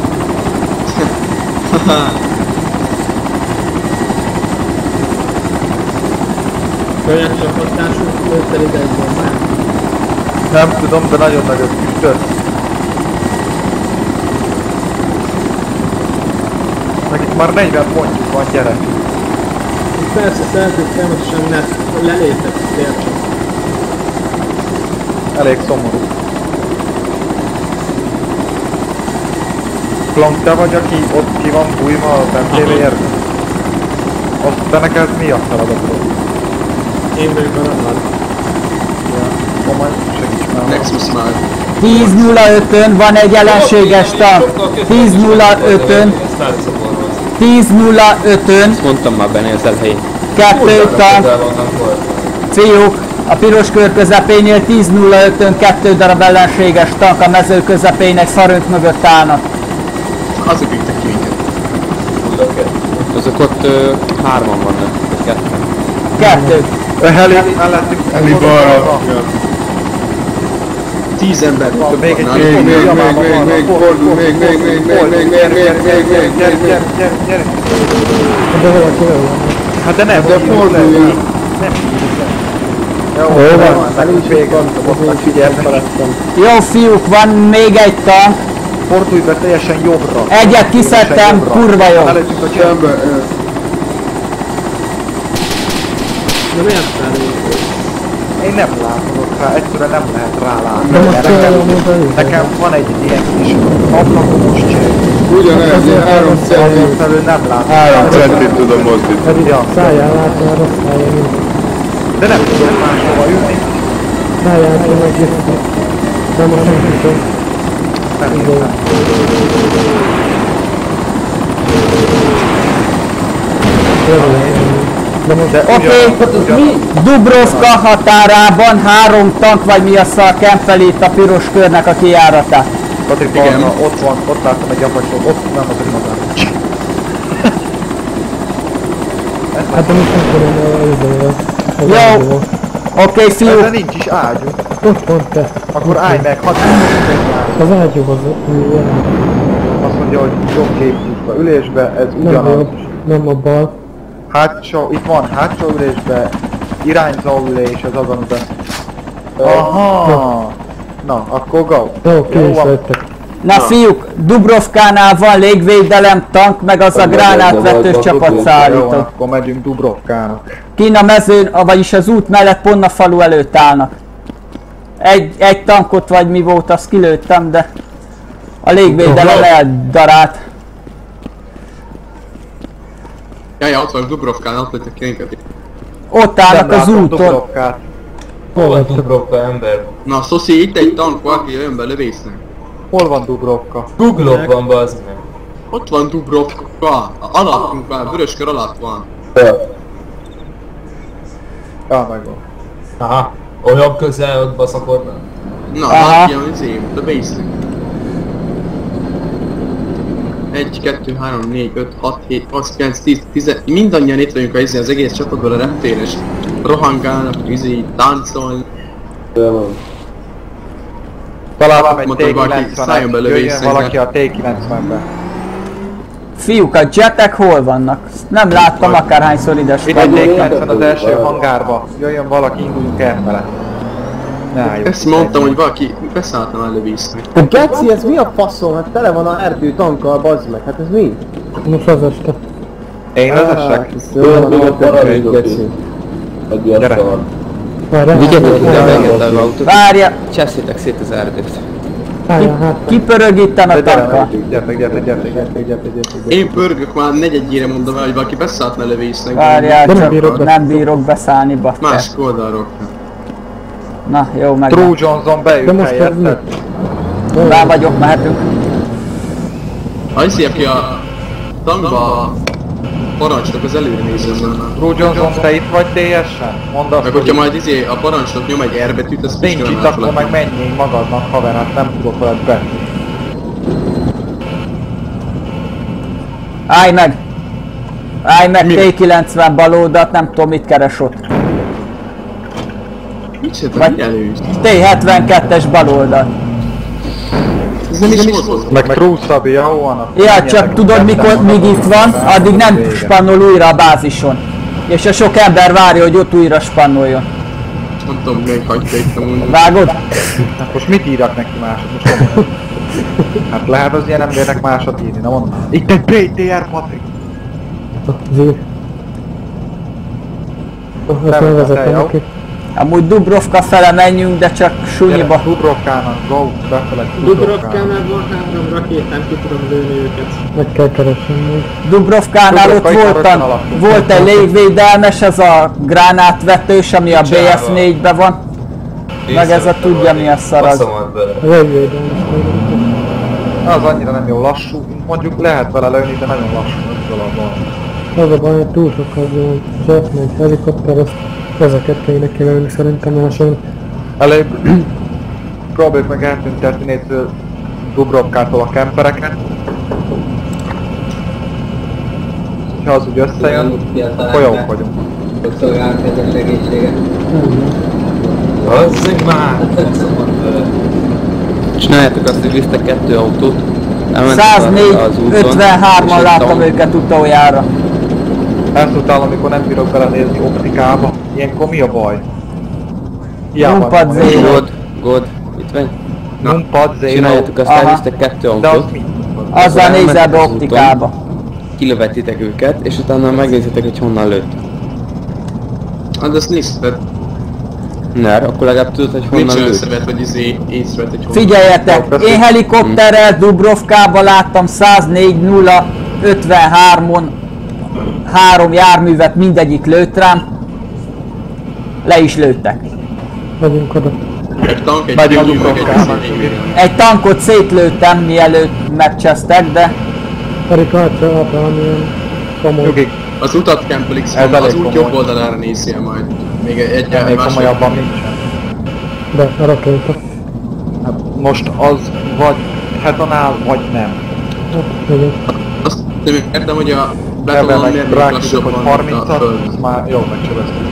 Olyan csapatásunk lőttel ide egy bombát. Nem tudom, de nagyon nagyot üstött. Meg itt már negyven pontjuk van, gyere. Persze szeretnék folyamatosan, mert leléptek a tércsön. Elég szomorú. Plank, te vagy, aki ott ki van bújva a templélérben? Azt te neked mi a feladatod? Én vagyok a radar. Ja, komoly, segíts már. Nexus már. tíz nulla ötön van egy ellenséges tank. tíz nulla ötön. tíz nulla ötön. Ezt mondtam már Benni az elhelyén. Kettő tank. Fiúk, a piros kör közepénél tíz nulla ötön kettő darab ellenséges tank a mező közepének szarunk mögött állnak. Azok üttek ki minket. Azok ott ö, hárman vannak, vagy ketten. Kettő. A heli mellettük. Heli balra. tíz ember Van még egy van, még, még, még, még, még, fordul, még, még, még, még, még, még, még, még, még, gyere, gyere, gyere, gyere. De valaki olyan. Hát de nem, de fordulj. Nem. Jó, van, nincs vége, most figyelj. Jó fiúk, van még egy tank. Fordulj be teljesen jobbra. Egyet kiszedtem, kurva jó. Előttünk a csendbe. De miért felé? Én nem látom ott rá, egyszerűen nem lehet rálátni. De most Nekem, kell, nekem van egy ilyen kis ablakos cseh. Ugyanez, ilyen három Azon felül nem látom. Három centit tudom mozdítani. Pedig a száján látom, a rossz száján nincs. De nem tudok máshova ülni. Száján kell meg vissza. De most nem tudom. Nem hiszem. De most Oké, okay. Dubrovka határában három tank vagy mi a szar kempel itt a piros körnek a kijáratát. Patrik, balra, ott van, ott láttam egy apacsot, ott nem az egy magán. hát de most nem tudom, hogy Jó, oké okay, De fiúk, nincs is ágyú. ott van te. Akkor állj meg, hadd Az ágyúhoz jön. azt mondja, hogy jobb képzésbe, ülésbe, ez Nem ugyanaz. jobb, nem a bal. Hátsó, itt van hátsó ülésbe, irányzó ülés, ez az, amiben... Aha! Na, akkor go! Jó, ki is lettek. na fiúk, Dubrovkánál van légvédelem, tank, meg az a gránátvetős csapat Jó, szállító. akkor megyünk Dubrovkának. Kín a mezőn, vagyis az út mellett pont a falu előtt állnak. Egy, egy tankot vagy mi volt, azt kilőttem, de a légvédelem eldarált. Jaj, ott van Dubrovkán, ott lettek kénket. Ott állnak Nem az látom úton. Dubrovkát. Hol van Dubrovka ember? Na, Szoszi, itt egy tank, valaki jön be lövésznek. Hol van Dubrovka? Google-ok van, bazd meg. Ott van Dubrovka, alattunk van, vörös kör alatt van. Ja, megvan. Aha, olyan közel ott baszakodnak. Na, Aha. látja, izé, lövésznek. egy, kettő, három, négy, öt, hat, hét, nyolc, kilenc, tíz, tíz, mindannyian itt vagyunk izé, az egész csapatból a reptéres. Rohangálnak, izé, táncolni. Találtam egy Mondtad, valaki szálljon be T kilencvenet, jöjjön lövésznek. valaki a T kilencvenbe. Fiúk, a jetek hol vannak? Nem láttam akárhányszor ide Itt egy T kilencven az első hangárba. Jöjjön valaki, induljunk el vele. Ne álljunk. Ezt mondtam, hogy valaki beszálltam el lövésznek. A geci, ez mi a faszom? Hát tele van a erdő tankkal, bazd meg. Hát ez mi? Most az este. Én vezessek? Jó, van a terület, geci. Gyere. Vigyetek ide, megérte az autót. Várja, Cseszétek szét az erdőt. Száján hát. kipörög itten a De gyere, tankkal. gyertek, gyertek, gyertek, gyertek, gyertek, gyertek. Én pörgök már negyedjére mondom el, hogy valaki beszállt ne lövésznek. Várjál, De nem csak bírok be- nem bírok beszállni, bakker. Másik oldalról. Na, jó, meg True Johnson De beült most ez mi? helyetted. rá vagyok, mehetünk. Az, aki a tankba parancsnok az előre néz ezen. True Johnson, te itt vagy teljesen? Mondd azt, Meg hogyha majd izé a parancsnok nyom egy R betűt, az nincs itt, akkor meg menjél magadnak, haver, hát nem tudok veled be. Állj meg! Állj meg, Mi? T kilencven bal oldalt, nem tudom mit keres ott. Micsoda, Vagy- mi elős? T hetvenkettes bal oldalt. Ez nem is mozog. Meg True Szabi, jó van? akkor Ja, menjetek csak tudod ketten mikor, magadnak, míg itt van, aztán addig nem vége. spannol újra a bázison. És a sok ember várja, hogy ott újra spannoljon. Nem tudom, még hagyta itt amúgy. Vágod? Hát most mit írjak neki másod? Most komolyan. Hát lehet az ilyen embernek másat írni, na mondd. Itt egy bé té er, Patrik! Zé. Azt Nem, nem vezetem te, jó? neki. Amúgy Dubrovka fele menjünk, de csak Gyere, sunyiba. Dubrovkának, go, befele Dubrovkának. Dubrovkánál van három rakétán, ki tudom lőni őket. Meg kell keresni még. Dubrovkánál ott Dubrovka itt voltam, rögtön alatt. volt egy légvédelmes, ez a gránátvetős, ami a bé ef négyben van. Meg ez a tudja mi a szar az. Baszomat bele. A végvédelmes még. Az annyira nem jó lassú, mondjuk lehet vele lőni, de nagyon lassú az alapban. Az a baj, hogy túl sok az olyan jet, meg helikopter, azt ezeket kéne kilőni szerintem máson. Előbb próbáljuk meg eltüntetni itt Dubrovkától a kempereket. Ha az úgy összejön, akkor jók vagyunk. Bazzeg már! Baszomat bele. Csináljátok azt, hogy visztek kettő autót. elmentek száznégy az úton, ötvenhárman és láttam tank- őket utoljára. Ezt utálom, amikor nem bírok belenézni optikába. Ilyenkor mi a baj? Hiába Numpad nem van. zéro. God, God, itt vagy? Numpad zéro. Csináljátok azt, Aha. elvisztek kettő De az autót. mi? Azzal elmentek nézel be az úton. optikába. Kilövetitek őket, és utána megnézitek, hogy honnan lőtt. Hát azt nézted. Ner, akkor legalább tudod, hogy Nincs honnan olyan lőtt. szövet, hogy izé észrevett, hogy honnan. Figyeljetek, én helikopterrel Dubrovkába láttam száznégy nulla ötvenhármon három járművet, mindegyik lőtt rám. Le is lőttek. Megyünk oda. Egy tank, egy Megyünk tank, meg egy Dubrovkába. izé. Egy tankot szétlőttem, mielőtt megcsesztek, de Pedig hátra valamilyen komoly. Nyugi, Az utat Campelix Ez van, az elég út komoly. jobb oldalára nézzél majd. Még egy, egy, ennél egy másik. komolyabban nincsen. De a rakéta. Hát most az vagy hetonál, vagy nem. Megyünk. Azt nem értem, hogy a Ebben betonon meg miért még ráküldök, lassabban hogy a harmincat, föld. az már jól megcsöveztük.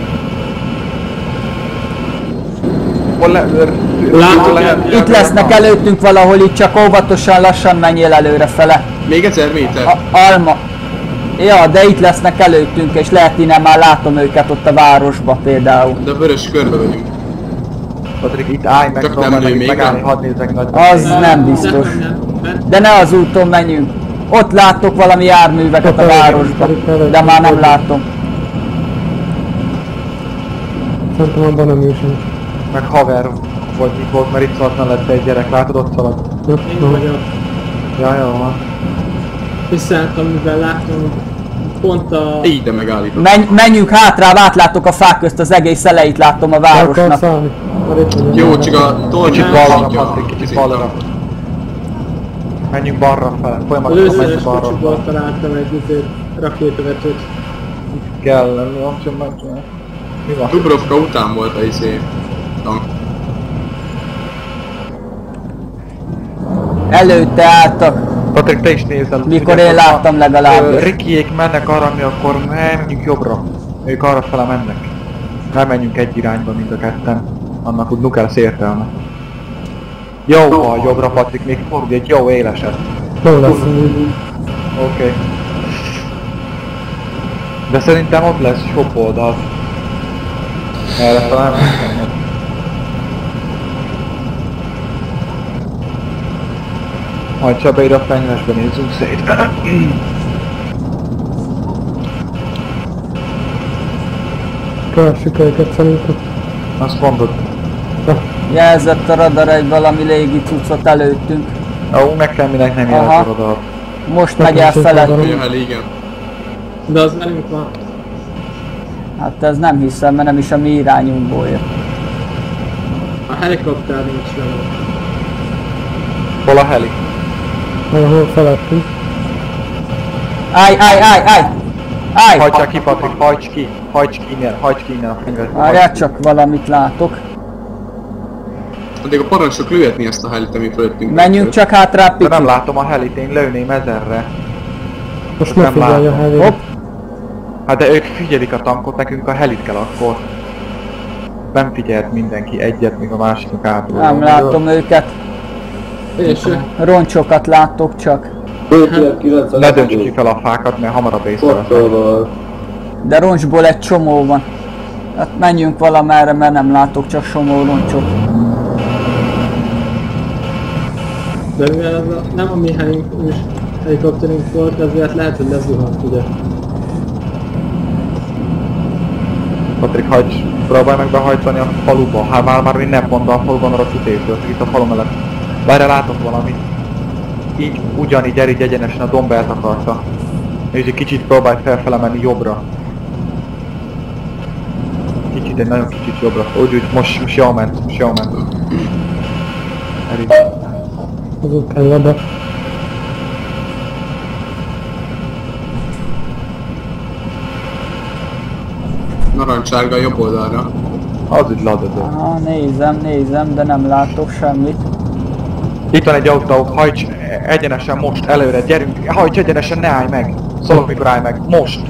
Hol le... Látom, lehet- itt lesznek előttünk valahol, itt csak óvatosan lassan menjél előre fele. Még ezer méter. A, Alma. Ja, de itt lesznek előttünk, és lehet innen már látom őket ott a városba például. De a vörös körbe vagyunk. Patrik, itt állj meg, Csak próbálj nem lő meg még, megállni, nem? hadd nézzek nagy... Az nem biztos. De ne az úton menjünk. Ott látok valami járműveket a városba, de már nem látom. Szerintem abban nem jusunk. Meg haver vagy itt volt, mert itt szaladt mellette egy gyerek, látod ott szaladt? Én vagyok. Ja, jó van. Visszaálltam, mivel láttam pont a... Így, de megállítom. Menj, menjünk hátrább, átlátok a fák közt, az egész elejét látom a El kell városnak. szállni. Már itt vagyok. Jó, csak a torny Kicsit balra, nyitja Patrik, a kicsit izét. balra. Menjünk balra fel, A folyamatosan lőszeres menjünk balra. kocsiból találtam egy izét, rakétavetőt. Kell lenni, akkor meg... Mi van? Dubrovka után volt a izé tank. Előtte álltak, Patrik, te is nézel. mikor ugye, én hogyha, láttam ö, legalább. Rikiék mennek arra, mi akkor menjünk jobbra. Ők arra fele mennek. Nem menjünk egy irányba mind a ketten. Annak úgy nukelsz értelme. Jó, ha jobbra, Patrik, még fordulj egy jó éleset. Nem lesz. Oké. Okay. De szerintem ott lesz jobb oldal. Erre talán nem kell. Majd Csaba ide a fenyvesbe nézzünk szét. Kövessük őket szerintem. Azt mondod. Jelzett a radar egy valami légi cuccot előttünk. Ó, nekem minek nem Aha. jelent oda. Most megy el felettünk. Ja, hát igen. De az velünk van. Hát ez nem hiszem, mert nem is a mi irányunkból jött. A helikopter nincs velünk. Hol a heli? Valahol felettünk. Állj, állj, állj, állj! Állj! Hajtsák ki, Patrik, hajts ki! Hajts ki innen, hajts ki innen a fenyvesbe. Várjál, csak valamit látok. Addig a parancsok lőhetni ezt a helit, ami fölöttünk. Menjünk csak hátrább, De nem Piki. látom a helit, én lőném ezerre. Most nem ne figyelj a látom. helyen. Hopp. Hát de ők figyelik a tankot, nekünk a helit kell akkor. Nem figyelt mindenki egyet, míg a másiknak átul. Nem látom őket. És Roncsokat látok csak. Ne döntsd ki fel a fákat, mert hamarabb észreveszek. De roncsból egy csomó van. Hát menjünk valamerre, mert nem látok csak somó roncsot. de mivel az a, nem a mi helyünk, és helikopterünk volt, ezért lehet, hogy lezuhant, ugye. Patrik, hajts, próbálj meg behajtani a faluba. Hát már már minden pont a faluban arra kitépült, itt a falu mellett. Várjál, látok valamit. Így, ugyanígy elég egyenesen a domb eltakarta. És egy kicsit próbálj felfele menni jobbra. Kicsit, egy nagyon kicsit jobbra. Úgy, úgy, most, most jól ment, most jól ment. Elég. Azok kell oda. Narancsárga jobb oldalra. Az így ladadó. Aha, nézem, nézem, de nem látok semmit. Itt van egy autó, hajts egyenesen most előre, gyerünk, hajts egyenesen, ne állj meg! Szólok, mikor állj meg, most!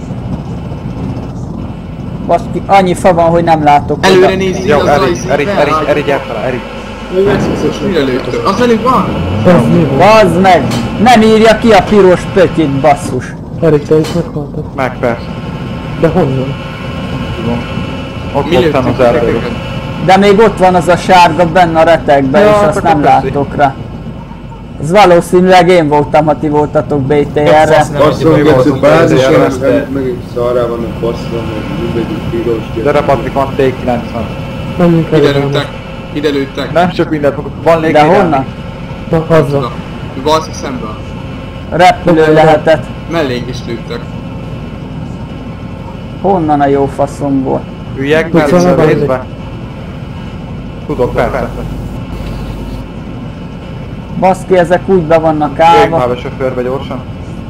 Baszki, annyi fa van, hogy nem látok Előre oda. nézni Jó, az Eri, ajzét, Eri, Eri, Eri, gyere fel, Eri. Vagy megszűszös. Mire lőttök? Az elég van? Ez mi volt? Bazd meg! Nem írja ki a piros pötyit, basszus. Erik, te is meghaltad. Meg persze. De honnan? Tudom. Ott Mi voltam lőttünk az erdő. titeket? De még ott van az a sárga benne a retekben, Ja, és hát azt akkor nem köszi. láttok rá. Ez valószínűleg én voltam, ha ti voltatok bé té erre. Basszol, mi hogy voltunk a bázis, ezért, meg ezt- meg egy szarrá vannak basszva, meg mindegyik piros. Gyere Patrik, van té kilencven. Menjünk el. Ide lőttek. Ide lőttek. Nem csak mindent, van De légvédelmi. honnan? Na, haza. Balszik szemben. Repülő lehetett. Mellénk is lőttek. Honnan a jó faszomból? Üljek Tudsz mellé a valami? részbe? Tudok, persze. Baszki, ezek úgy be vannak Jöjjünk állva. már be sofőrbe gyorsan.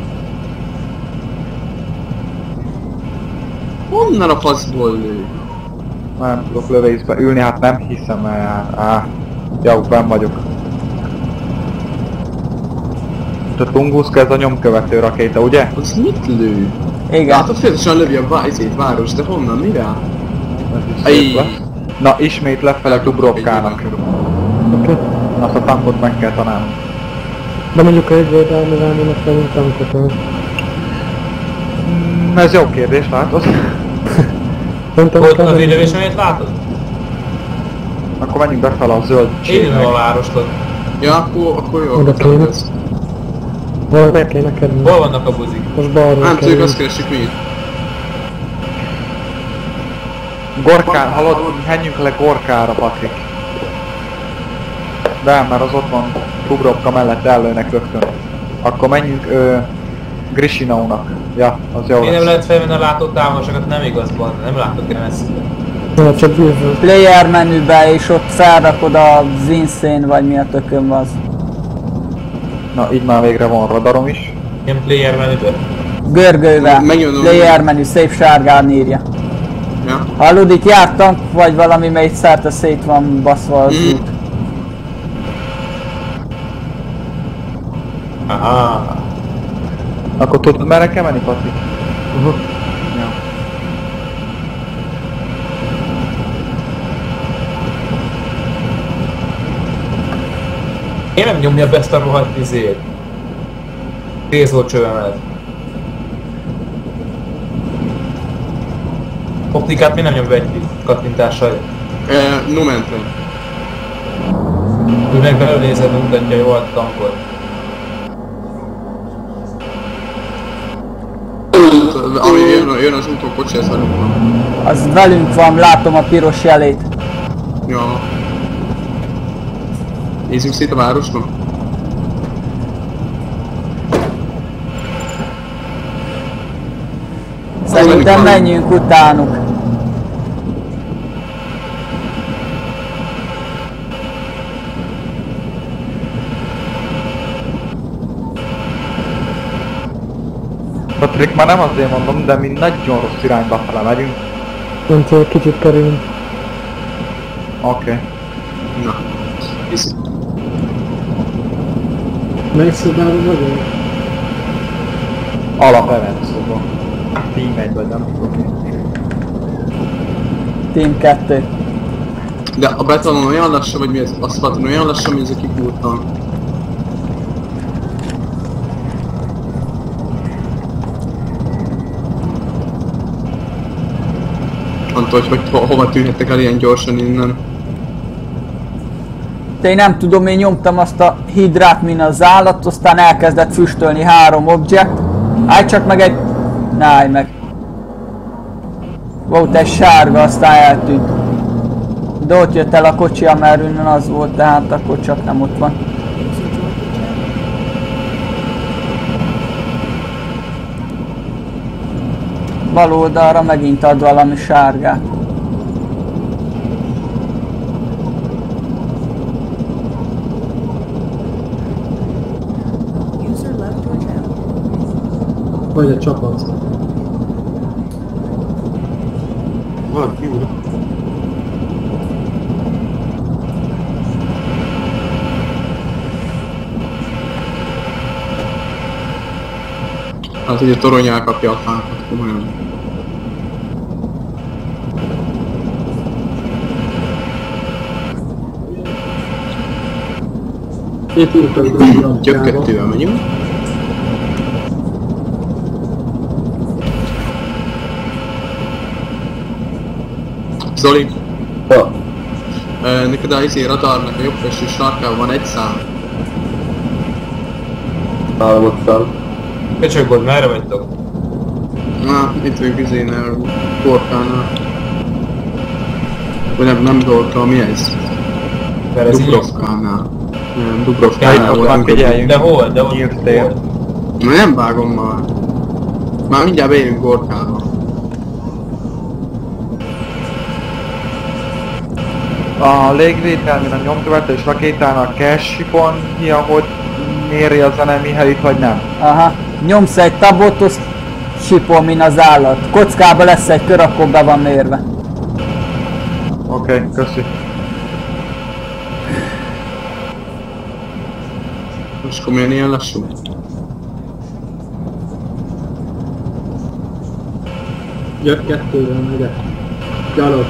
Honnan a faszból lő? Nem tudok lövészbe ülni, hát nem hiszem el. Á, jó, benn vagyok. A Tunguszka, ez a nyomkövető rakéta, ugye? Az mit lő? Igen. Látod, féltesen lövi a vázét város, de honnan, mire? Ez is Ajj. szép lesz. Na, ismét lefele Dubrovkának. Oké. Azt a tankot meg kell találni. De mondjuk egy védelmivel mi megfelelünk tankot el. Mm, ez jó kérdés, látod? Nem tudom, Volt kell az menni. élővés, amit látod? Akkor menjünk befele a zöld Én csíknek. a várostot. Ja, akkor, akkor jó. Oda akkor kéne. ez. Hol meg kéne kerülni? Hol vannak a buzik? Most balról Nem tudjuk, kerülni. azt keresik mi. Gorkán, hallod? Menjünk le Gorkára, Patrik. De, mert az ott van Dubrovka mellett ellőnek rögtön. Akkor menjünk ö, Grisinaunak. Ja, az jó Én nem lesz. lehet felvenni a látott távolságot, nem igaz van, nem látok én ezt. Ja, csak bírva. Player menübe, és ott felrakod a Zinszén, vagy mi a tököm az. Na, így már végre van radarom is. Ilyen player menüben. Görgővel. Megnyomom. Player menü, szép sárgán írja. Ja. Hallod, itt járt tank, vagy valami, melyik szerte szét van baszva az Mm. út. Aha. Akkor tudod, merre kell menni, Patrik? Aha. Ja. Én nem nyomja be ezt a rohadt izét. Tézlócsövemet. Optikát mi nem nyom be egy kattintással. E, no mentre. Úgy meg belőnézed, mutatja jól a tankot. Ami jön, jön az úton kocsi, ez velünk van. Az velünk van, látom a piros jelét. Ja. Nézzük szét a városban. Szerintem menjünk utánuk. Patrik, már nem azért mondom, de mi nagyon rossz irányba fele megyünk. Nem tudom, kicsit kerülünk. Oké. Okay. Na. Hiszi. Melyik szobában vagyunk? Alapevenszóban. Team egy vagy nem tudom mi. Team kettő. De a betalon olyan lassan, vagy mi ez? Aszfalton olyan lassan, mint ez a kikúrtan. Nem tudom, hogy ho hova tűnhettek el ilyen gyorsan innen. De én nem tudom, én nyomtam azt a hidrát, mint az állat, aztán elkezdett füstölni három objekt. Állj csak meg egy... Ne állj meg. Volt egy sárga, aztán eltűnt. De ott jött el a kocsi, amerőn az volt, tehát akkor csak nem ott van. Bal oldalra megint ad valami sárgát. Vagy a csapat. Valaki úr. Hát, hogy a torony elkapja a fákat, komolyan. Csak kettővel megyünk. Zoli. Ja. Ö, neked a izé radarnak a jobb felső sarkában van egy szám. Nálam ott szám. Köcsögod, merre vagytok? Na, itt vagyunk izénál, Gorkánál. Vagy nem, nem Gorka, mi ez? Dubrovkánál. Nem, Dubrovkánál voltunk egy... De hol? De hol? Nyíltél. Na nem vágom már. Már mindjárt beérünk Gorkába. A légvédelmén a nyomkövetés rakétának cache-ipon mi, ahogy méri az enemy helit, vagy nem? Aha. Nyomsz egy tabot, azt sipol, mint az állat. Kockába lesz egy kör, akkor be van mérve. Oké, okay, köszi. Most komolyan ilyen lassú? Jött kettővel megyek. Gyalog.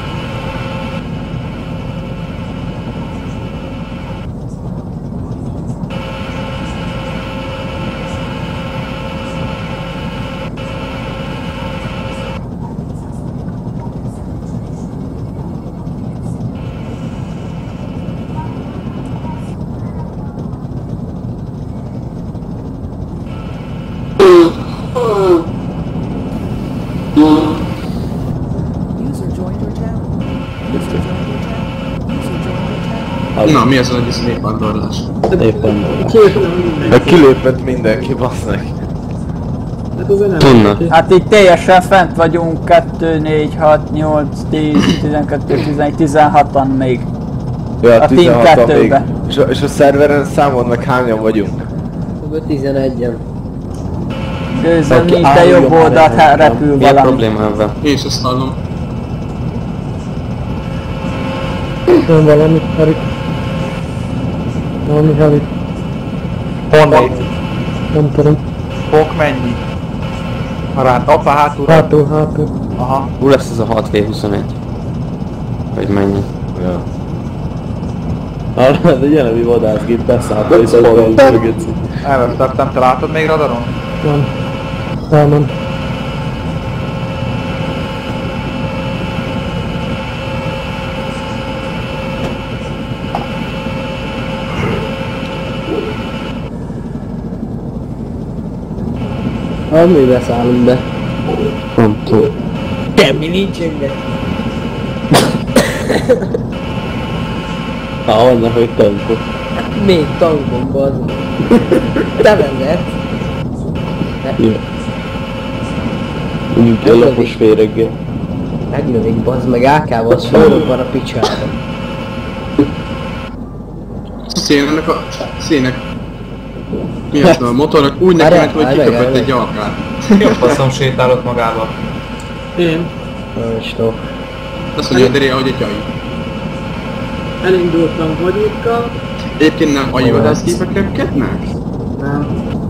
Na, mi az a nagy népvándorlás? Népvándorlás. De kilépett mindenki, bassz neki. Tudna. Hát itt teljesen fent vagyunk, kettő, négy, hat, nyolc, tíz, tizenkettő, tizenegy, tizenhatan még. Ja, a Team kettőbe. És a, és a szerveren számon meg hányan vagyunk? tizenegyen. Gőzöm nincs, de jobb oldalt repül Mi a valami. problémával? Én is azt hallom. Nem valami, Erik. Valami helit. Honnét? Nem tudom. Fok mennyi? Arát, apa hátulra? Hátul, hátul. Aha. Hol lesz ez a hat vé huszonegy? Vagy mennyi? Ja. Arra, de jelenleg vadászgép beszállt, és az valami sörgeci. Elvesztettem, te látod még radaron? Van. Elmen. Hát mi beszállunk be? Nem tudom. Semmi nincs enged. Ha, vannak, hogy tankok. Még tankon, bazd. Te vezet. Jó. Mondjuk egy lapos féreggel. Meglövik, bazd meg, á ká-val szólok van a picsába. Szénnek a... Szének. Mi az a motornak úgy neki ment, hogy kiköpött egy alkát. Jobb faszom sétálott magába. Én. Stop. Azt mondja, Deri, hogy egy ai. Elindultam vagyokkal. Egyébként nem ai vadászgépek repkednek? Nem.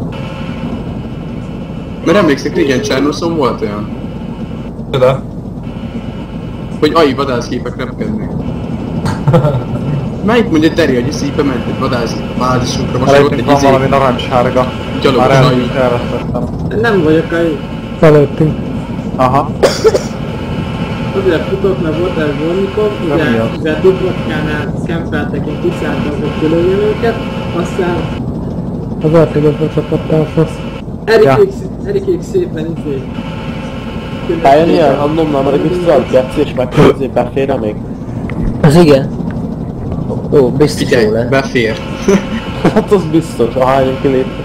Mert emlékszik, régen Csernoszon volt olyan, Tudod? hogy ai vadászgépek repkednek. Melyik mondja Deri, hogy szípe ment egy vadászbázisunkra, most ott Előttünk egy van izé valami narancssárga. gyalogos Már el, ai. elvesztettem. Nem vagyok a... Felőttünk. Aha. Azért futok, mert volt egy Vornikov, De mi ugye, az? ugye Dubrovkánál kempeltek, én kiszálltam, hogy kilőjön őket, aztán... Az artigosba csapattal fasz. Erikék, Erikék szépen izé. Eljön ilyen randomnál van egy szart getsz és megközzé beférre még? Az igen. Ó, biztos jó Figyelj, lesz. befér. Hát az biztos, ahányan kiléptek.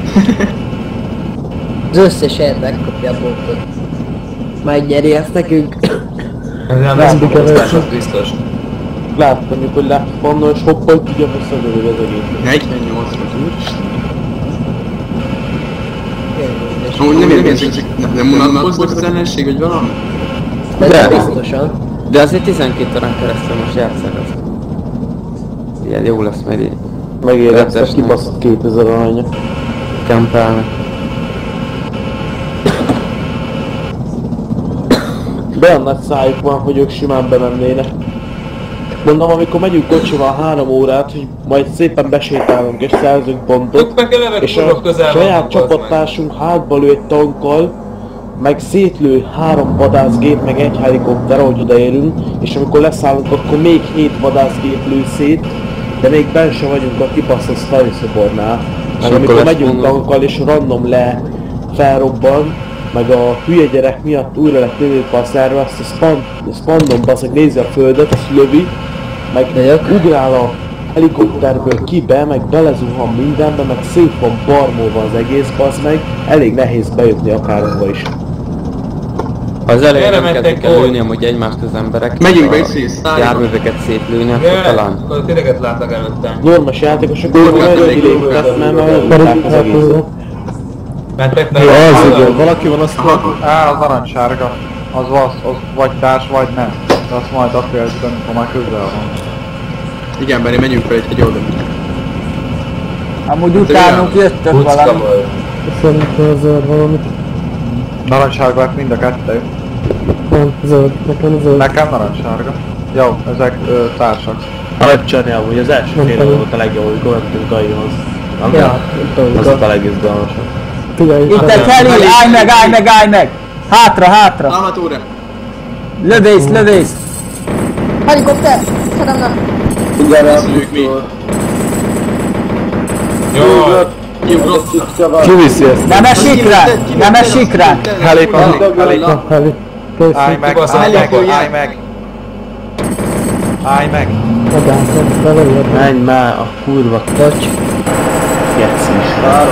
Az összes erd megkapja a pontot. Majd nyeri ezt nekünk. Ez nem lesz bomboztás, az biztos. Láttam, mikor lett vannak és hoppal tudja visszagörül az egész. negyvennyolc vagy úristen. Amúgy nem érkezik, nem, nem unatkoznak az ellenség, vagy valami? De biztosan. De azért tizenkét órán keresztül most játszák az. Ilyen jó lesz, mert így Megérezte, Rendesnek. kibaszott kétezer aranya. kempelnek. De olyan nagy szájuk van, hogy ők simán bemennének. Mondom, amikor megyünk kocsival három órát, hogy majd szépen besétálunk és szerzünk pontot, és a saját csapattársunk hátba lő egy tankkal, meg szétlő három vadászgép, meg egy helikopter, ahogy odaérünk, és amikor leszállunk, akkor még hét vadászgép lő szét, de még benn sem vagyunk a kibaszott Staniszobornál. Meg amikor megyünk tankkal és random le felrobban, meg a hülye gyerek miatt újra lett lőve a szerve, azt a span, spandon baszak nézi a földet, azt lövi, meg ugrál a helikopterből kibe, meg belezuhan mindenbe, meg szép van barmolva az egész, basz meg, elég nehéz bejutni akárhova is. Az elején nem kezdik el lőni amúgy egymást az emberek. Megyünk be is, járműveket szétlőni, akkor talán. Akkor tényleget látlak előttem. Normas játékosok, akkor erődi léptet, mert eludták az egészet. Mentek meg. Az igen, valaki van azt Á, az narancssárga. Az, az, az vagy társ, vagy nem. De azt majd azt érzed, amikor már közel van. Igen, Benni, menjünk fel egy oldalra. Amúgy utánunk jöttök valami. Szerintem a zöld valamit. Narancssárga lett mind a kettő. Nem, zöld, nekem zöld. Nekem narancssárga. Jó, ezek ö, társak. A lepcserni amúgy az első fél volt a legjobb, amikor mentünk Gaihoz. Ja, az ott a legizgalmasabb. Itt egy heli, állj meg, állj meg, állj meg! Hátra, hátra! Armatúra! Lövész, lövész! Helikopter! Szerintem nem. Igen, Lőjük mi! Jaj! Ki viszi ezt? Nem esik rá! Nem esik rá! Heli, heli, heli. Heli. Állj meg, állj meg, állj meg! Állj meg! Menj már a kurva kacs. Jetszik.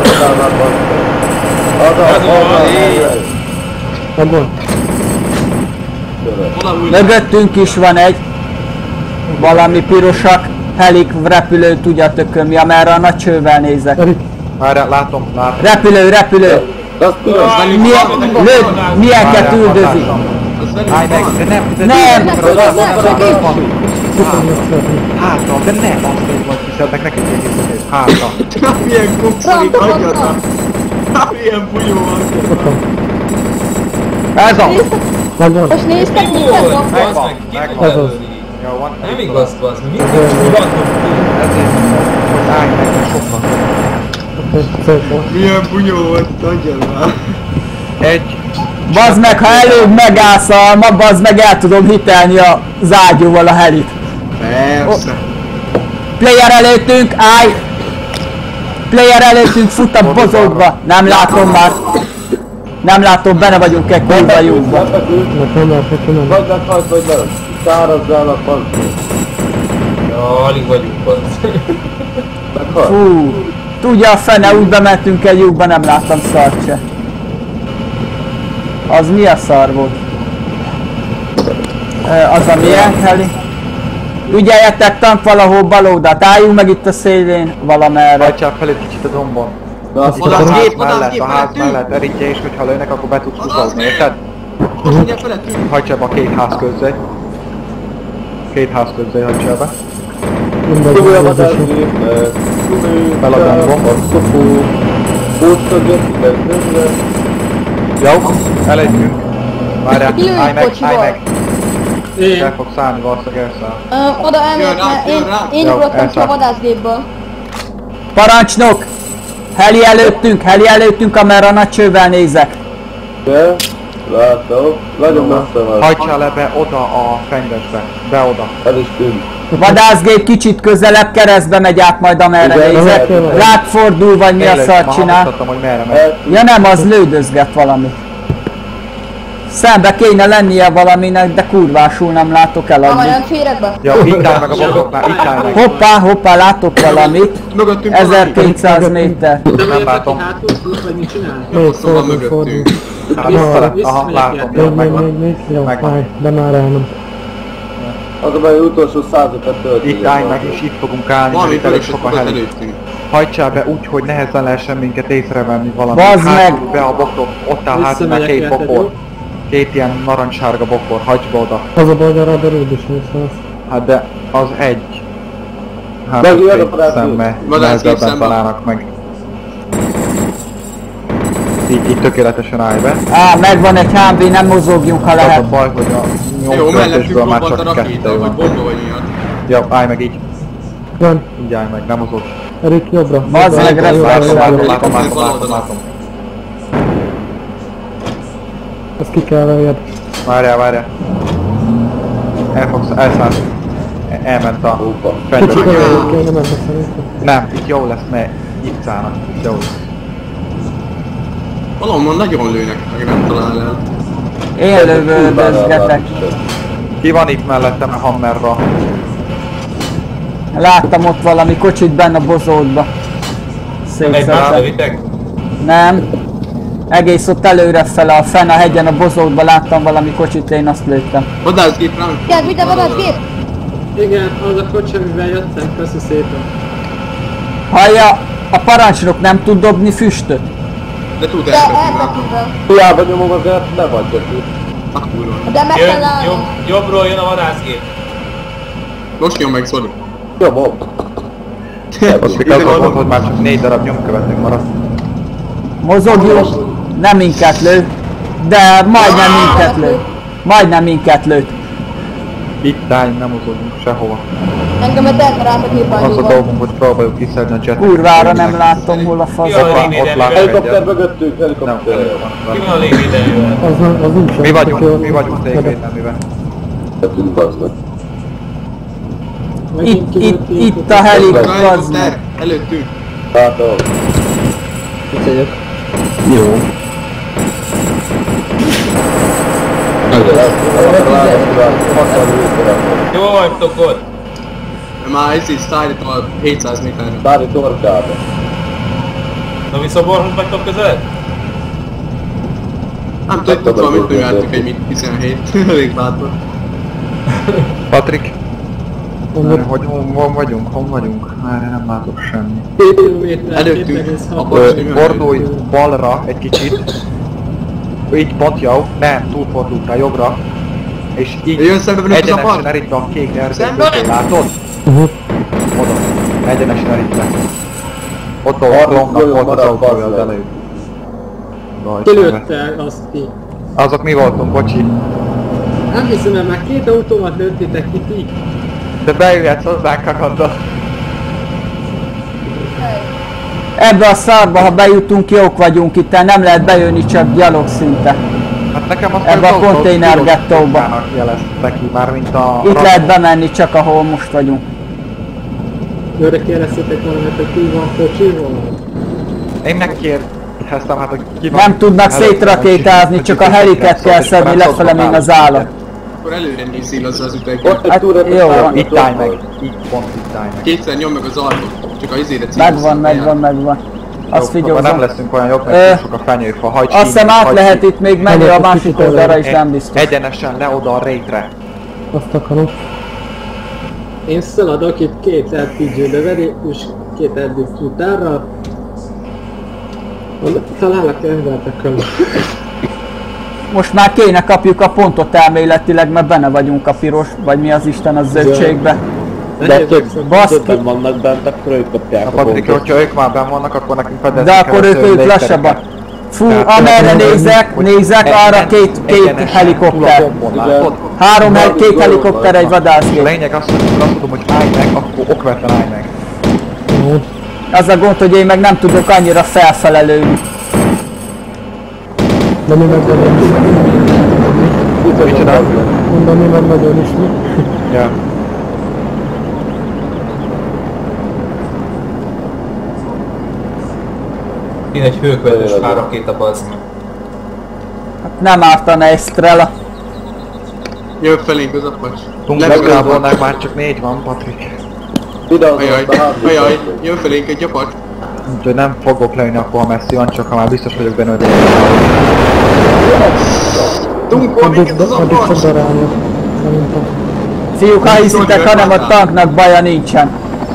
Abban. Mögöttünk is van egy valami pirosak, helik, repülő, tudja tököm, ja, merre a nagy csővel nézek. Várjál, látom, látom. Repülő, repülő! Milyen, lőd, milyenket üldözi? Állj meg, de nem, de Nem! Hátra, de nem azt mondod, hogy hiszed meg neked egy kicsit. Hátra. Milyen kukszalik agyadnak! Milyen bujó van! Ez az! Most néztek minket? Megvan, megvan. Jó van. Nem igaz, bazd, mi van? Ezért hogy állj meg, mert sokkal. Milyen bunyó volt, adjad már! Egy. Bazd meg, ha előbb megállsz a ma, bazd meg, el tudom hitelni az ágyúval a helit. Persze! Player előttünk, állj! Player előttünk, fut a bozókba! Nem látom már! Nem látom, benne vagyunk egy kurva lyukba. Nem látok, nem. Vagy meghalt, vagy nem. Szárazzának van. Ja, alig vagyunk, bazd. Meghalt. Fú, tudja a fene, úgy bementünk egy lyukba, nem láttam szart se. Az mi a szar volt? Az a milyen heli? Ügyeljetek, tank valahol bal oldalt, álljunk meg itt a szélén valamerre. Hajtsál fel egy kicsit a dombon. De azt Itt a ház mellett, a ház mellett erítje, és hogyha lőnek, akkor be tudsz húzozni, érted? Hajtsál be a két ház közé. Két ház közé hajtsál be. Szubú a vadászgép, szubú, Fel a dombon. szubú, pótszögök, mindenféle. Jó, elejtünk. Várjál, Ülünk állj meg, kocsival. állj meg. El fog szállni, valószínűleg elszáll. Ö, oda elmegyek, Jön rá, mert én, jön rá. én Jó, ugrottam ki a elszáll. vadászgépből. Parancsnok! Heli előttünk, heli előttünk, amerre a nagy csővel nézek. De, látom, nagyon messze van. Hajtsál le be oda a fenyvesbe. Be oda. El is tűnt. Vadászgép kicsit közelebb, keresztbe megy át majd amerre Igen, nézek. igen. Rád fordul, vagy mi a Tényleg, szart ma csinál. hallottam, hogy merre megy. Ja nem, az lődözget valami. Szembe kéne lennie valaminek, de kurvásul nem látok Ha majd eladni. nem férek be. Ja, itt áll meg a bokoknál, itt áll meg. Hoppá, hoppá, látok valamit. Mögöttünk ezerkétszáz méter. Nem látom. Vagy mit csinálni? Hosszú van mögöttünk. Hát visszafele. Aha, látom. Jó, Még, még, megvan. még, még, jó, Megvan. fáj, de már el nem. Az a baj, hogy utolsó százötet töltünk. Itt állj meg, és itt fogunk állni, mert Valami itt elég fölösök sok a volt heli. előttünk. Hajtsál be úgy, hogy nehezen lehessen minket észrevenni valami. Bazd meg! Hátul be a bokrok, ott áll hátul két bokor. Két ilyen narancssárga bokor, hagyd be oda. Az a baj, hogy a radar úgy is néz. Hát de az egy. Hát Meg jöjjön a két parászgép. szemmel Vadászgép nehezebben szemben. találnak meg. Így, így tökéletesen állj be. Á, megvan egy há vé, nem mozogjunk, ha Az a lehet. baj, hogy a Jó, nyolc mellettünk töltésből már robbant a csak kettő rakéta, vagy van. bomba vagy miatt. Jó, állj meg így. Van. Így állj meg, nem mozog. Erik jobbra. Bazd meg, Látom, reflex. látom, látom, látom, látom, látom. Ezt ki kell vegyed. Várjál, várjál. El fogsz, elszállt. Elment a Kicsit fegyver. olyan kéne menni szerintem. Nem, itt jó lesz, mert itt szállnak, itt jó lesz. Valahol nagyon lőnek, meg nem talál el. Én lövöldözgetek. Ki van itt mellettem a hammerra? Láttam ott valami kocsit benne a bozótba. Szétszedtek. Nem. Egész ott előre fele a fenn a hegyen a bozótba láttam valami kocsit, én azt lőttem. Vadászgép rám! Kell, mit a vadászgép? Igen, az a kocsi, amivel jöttem, köszi szépen. Hallja, a parancsnok nem tud dobni füstöt? De tud De elkötni rá. elbetűvel. Hiába nyomom azért, ne vagy neki. A kurva. De meg kell állni. Jobb, jobbról jön a vadászgép. Most nyom meg, Zoli. Nyomom. Azt az volt, hogy már csak négy darab nyomkövetőnk maradt. Mozogjunk, nem minket lő, de majdnem minket lő. Majdnem minket lőtt. Itt állj, nem mozogunk sehova. Engemet eltaláltak Az a híványúban. dolgunk, hogy próbáljuk kiszedni a jetet. Kurvára nem látom hol a fasz. Jó, Ott lényeg, ott de látok Helikopter egyet. mögöttünk, helikopter. Ki van a légvédelővel? Az, nem- az nincs. Mi vagyunk, mi vagyunk légvédelmivel. Tettünk baznak. Itt, itt, itt a helik, bazd Helikopter, meg. előttünk. Látom. Itt vagyok. Jó. Jó vagytok ott. Már ez így szállítom a hétszáz méterre. Szári torkába. Na mi szoborhoz vagytok közel? Nem tudtuk valamit műveltük egy mit tizenhét. Elég bátor. Patrik, Mondod, hogy hon hon vagyunk, hon vagyunk? Már nem látok semmi. két kilométer, Előttünk. két egész hat. A Ö, kocsi Fordulj balra egy kicsit. Így pont jó. Nem, túlfordulj rá jobbra. És így Jön szembe velünk az a egyenesen pad. erítve a kék Szembe! erdőt, látod? Uh-huh. Oda. Egyenesen erítve. Ott a Arra longnak jön, volt az marad, autója az bazd meg. előbb. Rajta. Kilőtte azt ki. Azok mi voltunk, bocsi. Nem hiszem el, már két autómat lőttétek ki ti. De bejöhetsz hozzánk kakadda. Ebbe a szarba, ha bejutunk, jók vagyunk itt, nem lehet bejönni csak gyalog szinte. Hát nekem azt Ebbe az a autót konténer piros gettóba. csukkának jeleztek ki, mármint a... Itt lehet bemenni csak ahol most vagyunk. Őre kérdeztétek valamit, hogy ki van kocsival? Én megkérdeztem, hát hogy ki van... Nem tudnak szétrakétázni, csak a heliket kell szedni lefele, mint az állat. Akkor előre nézzél az az üteget. Ott egy Hát, túra jó van. Itt állj meg, így pont itt állj meg. Kétszer nyom meg az ajtót. Csak a izére célozzál. Megvan, megvan, megvan. Azt Jó, akkor nem figyelzem. leszünk olyan jobb, Ö, mert sok a fenyőfa, hagyd Azt hiszem ki, át hagyd lehet ki. itt még menni a másik oldalra is, nem biztos. Egyenesen le oda a rétre. Azt akarom. Én szaladok itt két er pé gé lövedékus, két er pé gé futárral. Találok embertekkel. Most már kéne kapjuk a pontot elméletileg, mert benne vagyunk a piros, vagy mi az Isten, a zöldségbe. De több, Baszki. többen vannak bent, akkor ők kapják A a Patrik, pontot. hogyha ők már benn vannak, akkor nekünk fedezni De akkor kell a ők, ők légtereket. lassabban. Fú, Tehát amerre tényleg- nézek, nézek, arra két, két Egyenesen, helikopter. túl a gombon, látod? Három, hel- két helikopter, egy A vadászgép. lényeg az, hogy azt mondom, hogy állj meg, akkor okvetlen állj meg. Az a gond, hogy én meg nem tudok annyira felfele lőni. De mi meg nagyon is. Micsoda? Mondom, mi meg nagyon is mi. Ja. Én egy hőkvetős párakéta, bazd meg. Hát nem ártana egy Strela. Jön felénk az apacs. Tungából már csak négy van, Patrik. Ajaj, ajaj, jön felénk egy apacs. Úgyhogy nem fogok lejönni akkor, ha messzi van, csak ha már biztos vagyok benne, hogy... Tunkol Addig, minket az addig apacs! fog darálni. Szerintem. Fiúk, ha hiszitek, hanem a tanknak baja nincsen.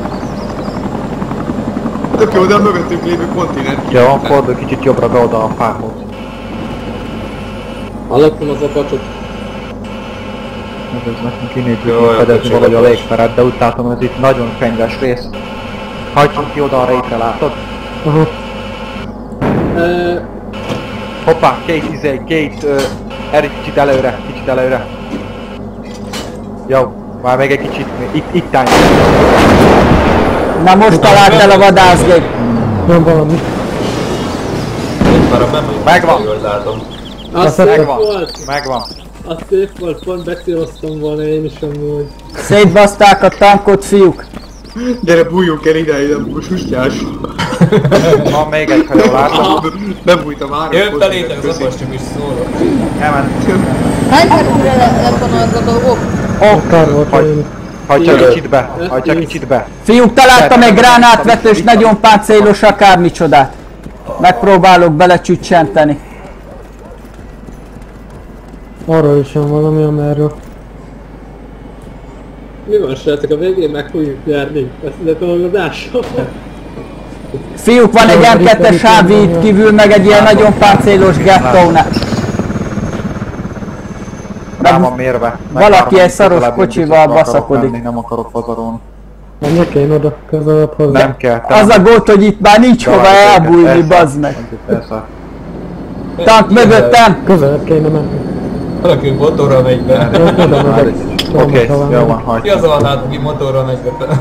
Tök jó, de a mögöttünk lévő kontinent. Jó, fordulj kicsit jobbra be oda a fához. Hallottam az apacsot. Ez nekünk kinél Jó, tudjuk fedezni jó, valahogy a jó. légteret, de úgy látom, hogy ez itt nagyon fenyves rész. Hagyjuk ki oda a rétre, látod? Aha. Ö, Hoppá, két izé, két... Uh, Erik, kicsit előre, kicsit előre. Jó, Már még egy kicsit, itt, itt állj. Na most talált el a vadászgép. Nem valami. Megvan. Azt Megvan. volt. Megvan. Azt szép volt, pont becéloztam volna én is amúgy. Szétbaszták a tankot, fiúk. Gyere, bújjunk el ide, ide, sustyás. Van még egy, ha jól látom. Bebújtam már. Jött elétek az apastom is szólok. Elment. Hány percre lett volna az a dolgok? Akár volt én. Hagyja kicsit be, hagyja kicsit be. Fiúk, találtam egy gránátvetős, nagyon páncélos akármicsodát. Megpróbálok belecsüccsenteni. Arra is van valami, amerről. Mi van, srácok, a végén meg fogjuk járni? Ezt ide dolgozással? Fiúk, van egy em kettes hávi itt kívül, meg egy ilyen nagyon páncélos gettónál. Rá van mérve. Valaki egy szaros kocsival baszakodik. Nem akarok pazarolni. Nem kell oda közelebb hozzá. Nem kell. Az a gót, hogy itt már nincs hova elbújni, bazd meg. Tank mögöttem! Közelebb kéne menni. Valaki motorra megy be. Oké, jó van, hajt. Ki az a vadát, aki motorra megy be?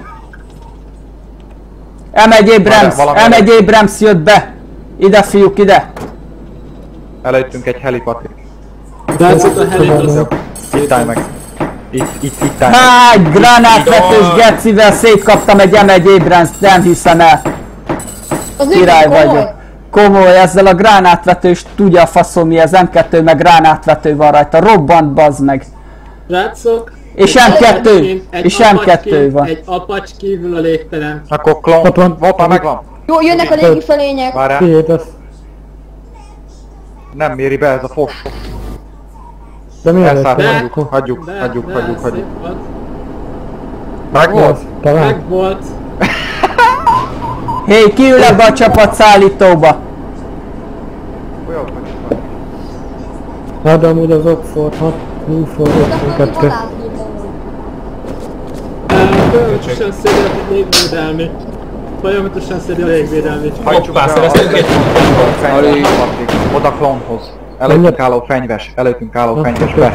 em egy Abrams, em egy Abrams jött be! Ide fiúk, ide! Előttünk egy helipati. Látszott a helit az... Itt állj meg. Itt, itt, itt állj meg. Háj, gránátvetős gecivel szétkaptam egy em egy Abrams, nem hiszem el. Az Király komoly. vagyok. Komoly, ezzel a gránátvetős tudja a faszom mi, az em kettő meg gránátvető van rajta, robbant bazd meg. Srácok! És em kettő, és em kettő van. Egy apacs kívül a légtelen. Akkor klón, hoppa, megvan. Jó, jönnek a légi felények. Várjál. Tiéd lesz. Nem méri be ez a fos. De mi Elszállt, előtt? hagyjuk, hagyjuk, De, hagyjuk, de, hagyjuk, hagyjuk. szép volt. Megvolt? Talán. Meg volt. Hé, ki ül ebbe a csapatszállítóba? Hát de amúgy az Oxford hat, Newford ötvenkettő. Folyamatosan szedi a légvédelmi. Folyamatosan szedi a légvédelmi. Hoppá, szereztünk egy Oda klónhoz. Előttünk álló fenyves, előttünk álló fenyves be.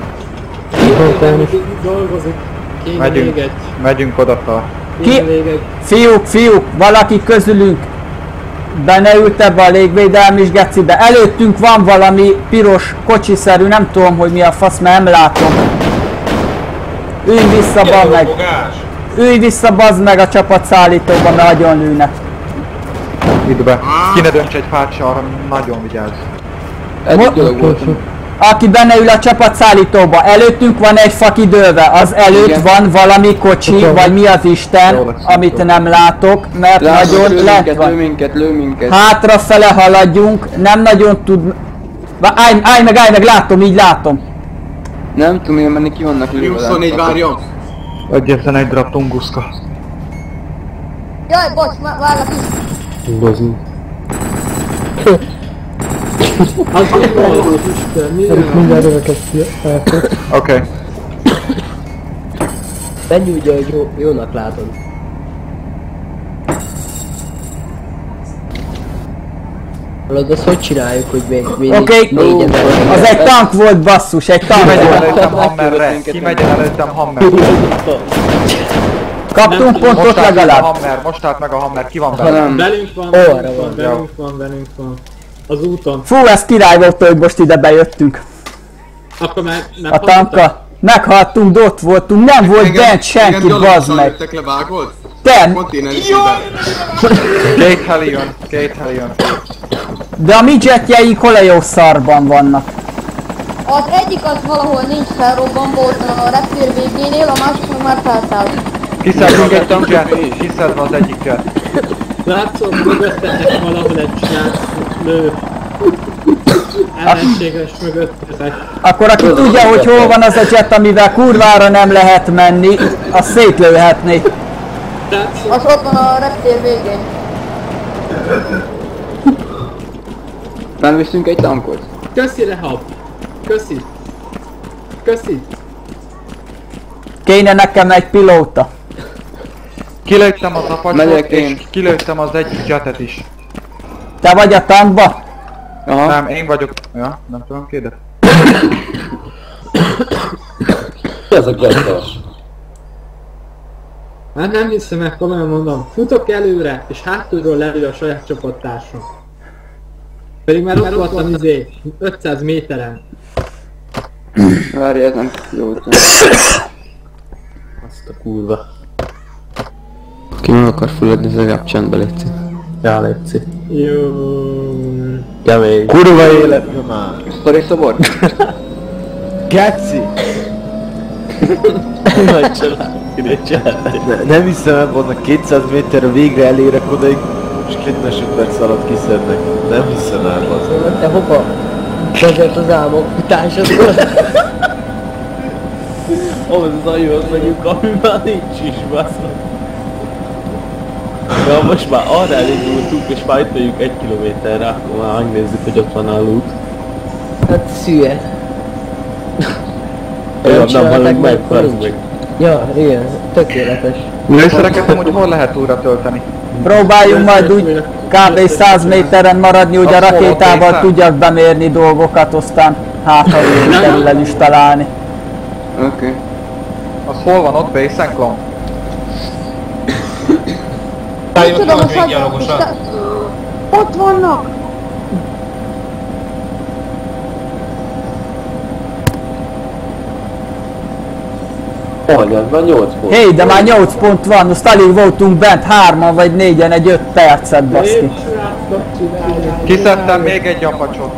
Dolgozik. Kéne Megyünk, még egy. megyünk oda fel. Ki? Fiúk, fiúk, valaki közülünk beneült ebbe a légvédelmi gecibe. Előttünk van valami piros kocsiszerű, nem tudom, hogy mi a fasz, mert nem látom. Ülj vissza, bazd meg! Ülj vissza, bazd meg a csapatszállítóba, mert agyon lőnek. Itt be. Ki ne dönts egy fát se, arra nagyon vigyázz. Aki benne ül a csapatszállítóba, előttünk van egy fa kidőlve, az előtt igen. Van valami kocsi, okay. Vagy mi az Isten, lesz, amit lesz. Nem látok, mert látom, nagyon lent van. Lő minket, lő minket. Hátrafele haladjunk, nem nagyon tud... Állj, állj meg, állj meg, látom, így látom. Nem tudom én menni, ki vannak lőve. huszonnégy várjon! Egyetlen egy darab tunguszka. Jaj, bocs, várlak is. Bazi. Az mi van? Isten, mi van? Mindjárt öveket feltett. Oké. Menj úgy, hogy jó, jónak látod. Hallod, azt hogy csináljuk, hogy még mindig okay. négyen no. Az egy tank volt, basszus, egy tank volt. Kimegyen előttem Hammerre, kimegyen előttem Hammerre. Kaptunk pontot legalább. Hammer, most állt meg a Hammer, ki van benne? Velünk van, velünk van, velünk van, velünk van. Az úton. Fú, ez király volt, hogy most ide bejöttünk. Akkor már nem a tanka. Meghaltunk, de ott voltunk, nem volt bent senki, bazd meg. Te! Két heli jön, két heli jön. De a mi jetjeink hol a jó szarban vannak? Az egyik az valahol nincs felrobbanva, ott a reptér végénél, a másik meg már felszállt. Kiszedünk egy tank jet, kiszedve az egyik jet. Látszom, mögöttetek valahol egy srác lő. Ellenséges mögöttetek. Akkor aki tudja, hogy hol van az a jet, amivel kurvára nem lehet menni, azt szétlőhetné. Az ott van a reptér végén. Felviszünk egy tankot. Köszi, Rehab! Köszi! Köszi! Kéne nekem egy pilóta. Kilőttem az apacsot, és kilőttem az egyik jetet is. Te vagy a tankba? Aha. Nem, én vagyok. Ja, nem tudom, kérdez. Ez a kettes. Hát nem hiszem el, komolyan mondom. Futok előre, és hátulról lelő a saját csapattársam. Pedig már ott voltam izé, ötszáz méteren. Várj, ez nem jó. Azt a kurva. Ki meg akar fulladni, az legalább csendbe létszik. Já, létszik. Jó. Kemény. Kurva életben már. Sztori szobor? Geci! Nagy család. Ne, nem hiszem el, vannak kétszáz méterre végre elérek odaig, és két másodperc alatt kiszednek. Nem hiszem el, az. Te hova? Vezet az álmok társadból. Ahhoz az agyhoz megyünk, ami már nincs is, basszol. Ja, most már arra elindultunk, és már itt megyünk egy kilométerre, akkor már megnézzük, hogy ott van a loot. Hát szűje. Olyan nem hallunk meg, meg. Ja, igen, tökéletes. Lőszereket amúgy hol lehet újra tölteni? Próbáljunk majd úgy kb. száz méteren maradni, hogy a rakétával tudjak bemérni dolgokat, aztán hát ha sikerül is találni. Oké. Okay. Az hol van ott, Base and Clone? Nem tudom, a szagyagosan. Ott vannak! Hogy ez már nyolc pont. Hé, de már nyolc pont van, azt alig voltunk bent, hárman vagy négyen egy öt percet, baszki. Kiszedtem még egy apacsot.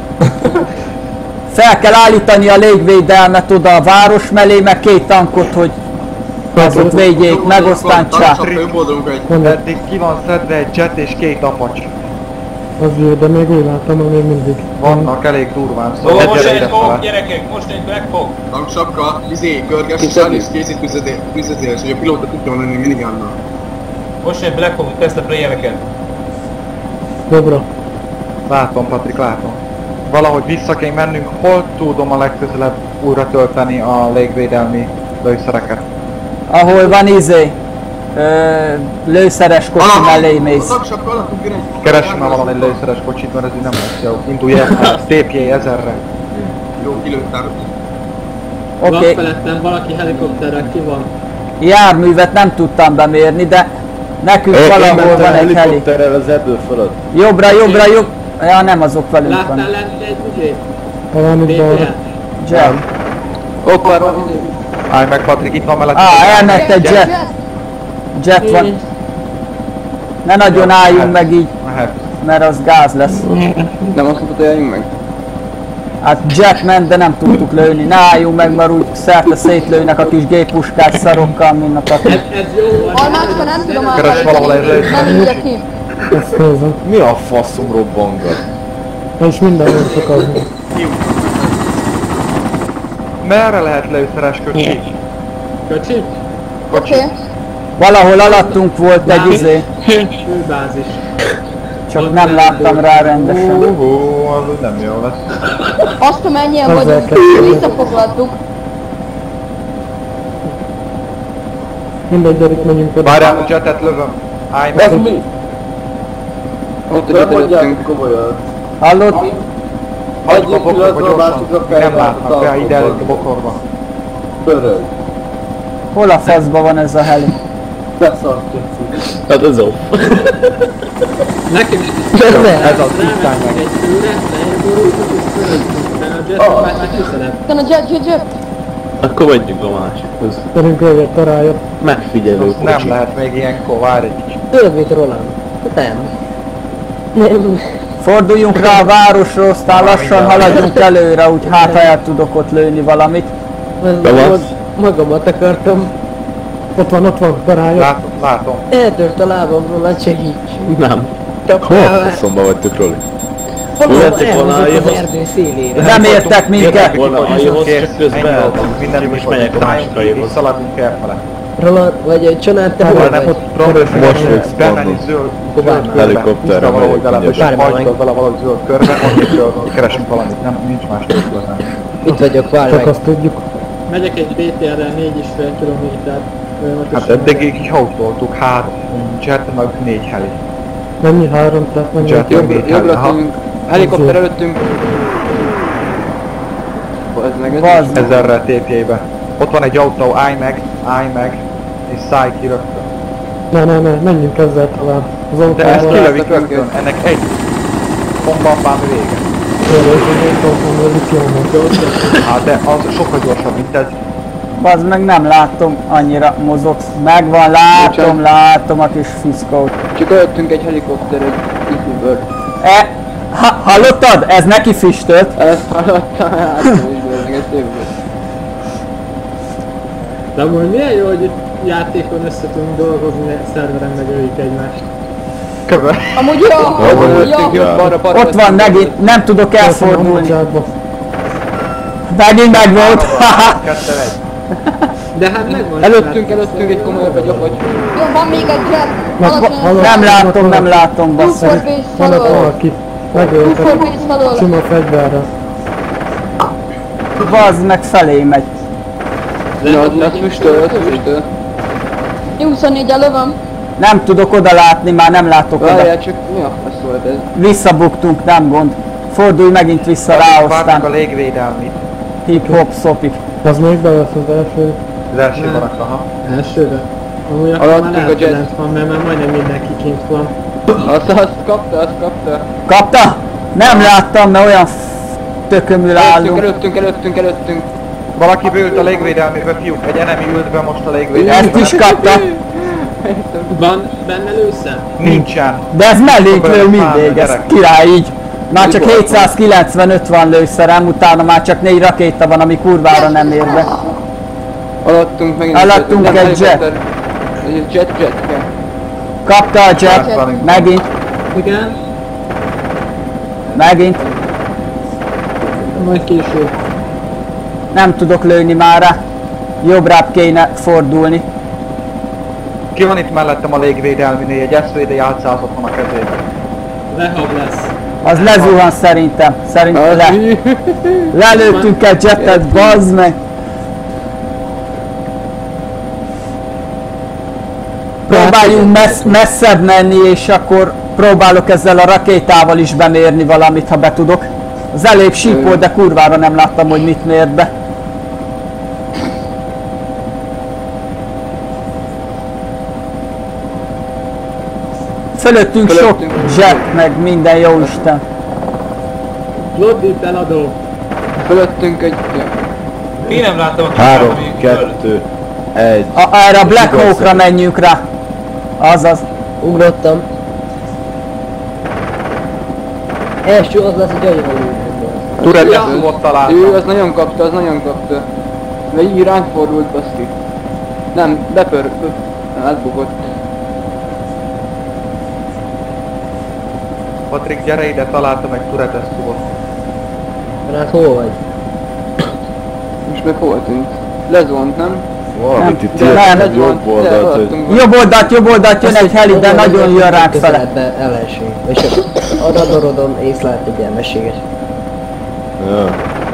Fel kell állítani a légvédelmet oda a város mellé, meg két tankot, hogy azok védjék meg, aztán csá. Eddig ki van szedve egy jet és két apacs. Az jó, de még úgy láttam, hogy még mindig. Vannak elég durván, szóval szóval most egy fog, gyerekek, most egy Black Fog. Tanksapka, izé, görges, és el is készít tüzezés, hogy a pilóta tudja menni minigánnal. Most egy Black Fog, teszt a playereket. Jobbra. Látom, Patrik, látom. Valahogy vissza kell mennünk, hol tudom a legközelebb újra tölteni a légvédelmi lőszereket? Ahol van izé, ö, lőszeres kocsi mellé mész. Keresünk már valami lőszeres kocsit, mert ez így nem lesz jó. Indulj el, tépjél ezerre. Jó, kilőttem. Oké. Okay. Felettem valaki helikopterrel ki van. Járművet nem tudtam bemérni, de nekünk é, valahol van egy heli. Helikopterrel az ebből fölött. Jobbra, jobbra, jobb. Ja, nem azok velünk van. Láttál lent egy ügyét? Valamit balra. Jet. Hoppá, állj meg, Patrik, itt van mellett. Ah, elment egy jet. Jet van. Ne nagyon álljunk meg így, mert az gáz lesz. Nem azt mondtad, hogy álljunk meg? Hát jet ment, de nem tudtuk lőni. Ne álljunk meg, mert úgy szerte szétlőnek a kis géppuskás szarokkal, mint a Patrik. Ez jó. Almácska nem tudom Keres valahol egy lőszer. nem írja ki. Ezt nézem. Mi a faszom robbangat? És minden nem csak az. Merre lehet lőszeres kocsi? Kocsi? Oké. Valahol alattunk volt egy izé. Főbázis. Csak nem láttam rá rendesen. Uhú, az úgy nem jó lesz. Azt, amennyien vagyunk, visszafoglaltuk. Mindegy, gyerek, menjünk oda. Várjál, a jetet lövöm. Állj meg. Ez mi? Ott egy előttünk. Komolyan. Hallod? Hagyjuk a bokorba gyorsan. Nem látnak be ide előtt a bokorba. Pörög. Hol a faszba van ez a heli? Beszart. Hát ez off. Nekem Ez az tisztán meg. egy főre, leborultak és fölöttünk. De a jetnek már csak kiszedett. Van a jet, jet, jet. Akkor menjünk a másikhoz. Szerünk őket találja. Megfigyelő Azt nem lehet még ilyenkor, várj egy kicsit. Tőled Roland. Nem. Nem. Forduljunk rá a városra, aztán lassan haladjunk előre, úgy hát ha el tudok ott lőni valamit. Magamat akartam. Ott van, ott van, találja. Látom, látom. Eltört a lábamról, hát segíts. Nem. Kapjál. Faszomba vagytok, Roli. Valahol Jöttek volna elhúzott az aljahoz. erdő szélére. Nem értek minket! Volna aljahoz, csak közben eltünk. Minden És most megyek a másik és aljahoz. szaladunk elfele. Roland, vagy egy család, te hol Hol nem, vagy? ott próbálsz Most fogsz bemenni ponton. zöld Helikopterre helikopterre valahogy megyek, bele, és mindjárt. hajtod vele valahogy zöld körbe, ott zöld, keresünk valamit, nem, nincs más tőle. Itt vagyok, várj Csak meg. azt tudjuk. Megyek egy bé té er-rel négy és fél kilométer. Hát eddig így hautoltuk három jet, meg négy heli. Mennyi három, tehát mennyi? Jet, meg négy heli, Jobbra aha. tűnünk. Helikopter előttünk. Ez meg ez. Bazd. Ezerrel tépjébe. Ott van egy autó, állj meg, állj meg, és szállj ki rögtön. Ne, ne, ne, menjünk ezzel tovább. Az De autóval. ezt kilövik rögtön, ennek egy bombapám vége. Hát de az sokkal gyorsabb, mint ez. Bazd meg, nem látom, annyira mozogsz. Megvan, látom, látom a kis fiszkót. Csak előttünk egy helikopteret, kifűből. E, ha, hallottad? Ez neki füstölt. Ezt hallottam, hát is ez többet. De amúgy milyen jó, hogy itt játékon össze tudunk dolgozni, szerveren megöljük egymást. Köve. Amúgy jó, amúgy jó. Ott van megint, nem tudok elfordulni. Megint megvolt. De hát megvan. Előttünk, előttünk egy komolyabb egy apacs. Jó, van még egy jet. Nem látom, nem látom, basszus. Two for base Van ott felől. valaki. Two for Megöltek. base felől. Sima fegyverre. Bazd meg, felé megy. Na, az füstöl, az füstöl. huszonnégy lövöm. Nem tudok oda látni, már nem látok oda. Várjál csak, mi a fasz volt ez? Visszabuktunk, nem gond. Fordulj megint vissza rá, Várjuk a aztán légvédelmit. hip-hop szopik. Az még bevesz az első. Az első barak, aha. Elsőre? Amúgy akkor Alattunk már a lehet, jet. hogy lent van, mert már majdnem mindenki kint van. Azt, azt kapta, azt kapta. Kapta? Nem láttam, mert olyan f- tökömül Előttünk, állunk. előttünk, előttünk, előttünk. Valaki beült a légvédelmibe, fiúk, egy enemy ült be most a légvédelmibe. Ezt is kapta. Van benne lőszer? Nincsen. De ez mellénk lő mindig, ez Gyerek. király így. Már csak hétszázkilencvenöt van lőszerem, utána már csak négy rakéta van, ami kurvára nem ér be. Alattunk megint. Alattunk nem, egy helikopter. Egy jet, jet, kell. Kapta a jet, megint, Igen. megint. Majd később. Nem tudok lőni mára. Jobbrább kéne fordulni. Ki van itt mellettem a légvédelminél, egy es vé dé álcázat van a kezében. Lehab lesz. Az lezuhan szerintem. Szerintem le. Lelőttünk egy jetet, bazd meg. Próbáljunk messz, messzebb menni, és akkor próbálok ezzel a rakétával is bemérni valamit, ha be tudok. Az elég sípolt, de kurvára nem láttam, hogy mit mért be. Fölöttünk sok Fölöttünk. jet, meg minden jó Isten. Loddit eladó. Fölöttünk egy... Ja. Én nem láttam a Három, ami kettő, egy. A, erre a Black Hawkra menjünk rá. Azaz. Ugrottam. Első az lesz, hogy annyira lőnek. Tured Ja. leszúvott Ő, találtam. az nagyon kapta, az nagyon kapta. De így ránk fordult, baszki. Nem, bepör... átbukott. Patrik, gyere ide, találtam egy Tured leszúvott. Hát hol vagy? Most meg hol tűnt? Lezont, nem? Valamit itt de nem, ilyen jobb oldalt, hogy... Jobb oldalt, jobb oldalt jön egy heli, de nagyon jön ránk fele. Közeledbe ellenség. És a radarodon észlelt egy ilyen meséget. Ja.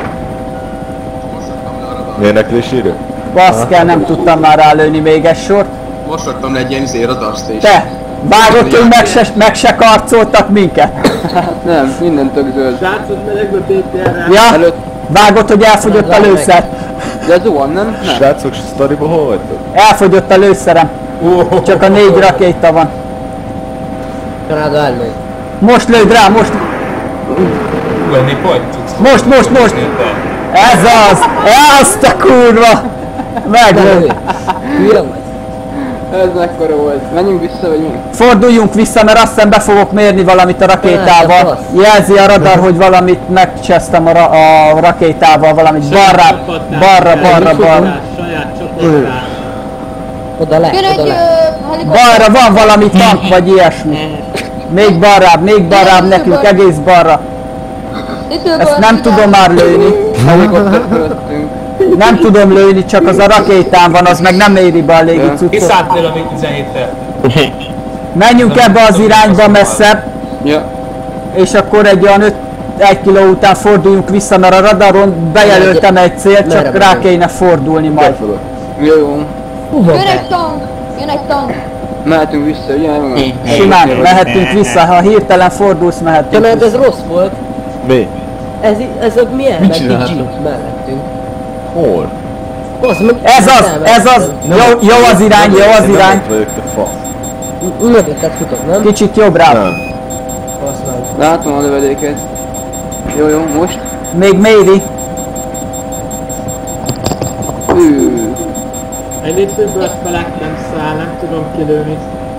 Mérnöklésére? Baszkel, nem tudtam már rálőni még egy sort. Most raktam le egy ilyen izé radar station. Te! Vágott, hogy meg se, meg se karcoltak minket. Hát nem, minden tök zöld. Srácok, megyek be té té erre. Ja, Előtt... vágott, hogy elfogyott a lőszer. De zuhan, nem? Nem. Srácok, sztoriba hol vagytok? Elfogyott a lőszerem. Csak a négy rakéta van. Kanáda, állj meg. Most lőd rá, most, Hú, ennél pont tudsz. most, most, most. Ez az! Azt a kurva! Meglő. Hülye vagy? Ez mekkora volt. Menjünk vissza, vagy mi? Forduljunk vissza, mert azt hiszem be fogok mérni valamit a rakétával. Jelzi a radar, hogy valamit megcsesztem a, ra a rakétával, valamit balra, balra, balra, balra. Saját csapatás. Oda le, Jön egy oda ö, le. helikopter. Balra van valami tank, vagy ilyesmi. Még balrább, még balrább nekünk, egész balra. Little Ezt bird nem ide. tudom már lőni. Helikopter fölöttünk. Nem tudom lőni, csak az a rakétán van, az meg nem éri be a légi cuccot. Kiszállt tőle a mig tizenhéttel. Menjünk ebbe az irányba messzebb, Ja. és akkor egy olyan öt egy kiló után forduljunk vissza, mert a radaron bejelöltem egy célt, csak Merre rá vagyunk? kéne fordulni majd. Jó, jó. Hova Jön be? egy tank. Jön egy tank. Mehetünk vissza, ugye? Megvan. Simán, mehetünk vissza, ha hirtelen fordulsz, Te mehetünk mert ez vissza. rossz volt. Mi? Ez, ez a milyen? Mit Meg csináltok? így mellettünk. Hol? Ez az, ez az! Jó, jó az irány, jó az irány. Mögötted futok, nem? Kicsit jobbra. Látom a lövedéket. Jó, jó, most. Még méri. Egy részéből felek nem száll, nem tudom kilőni.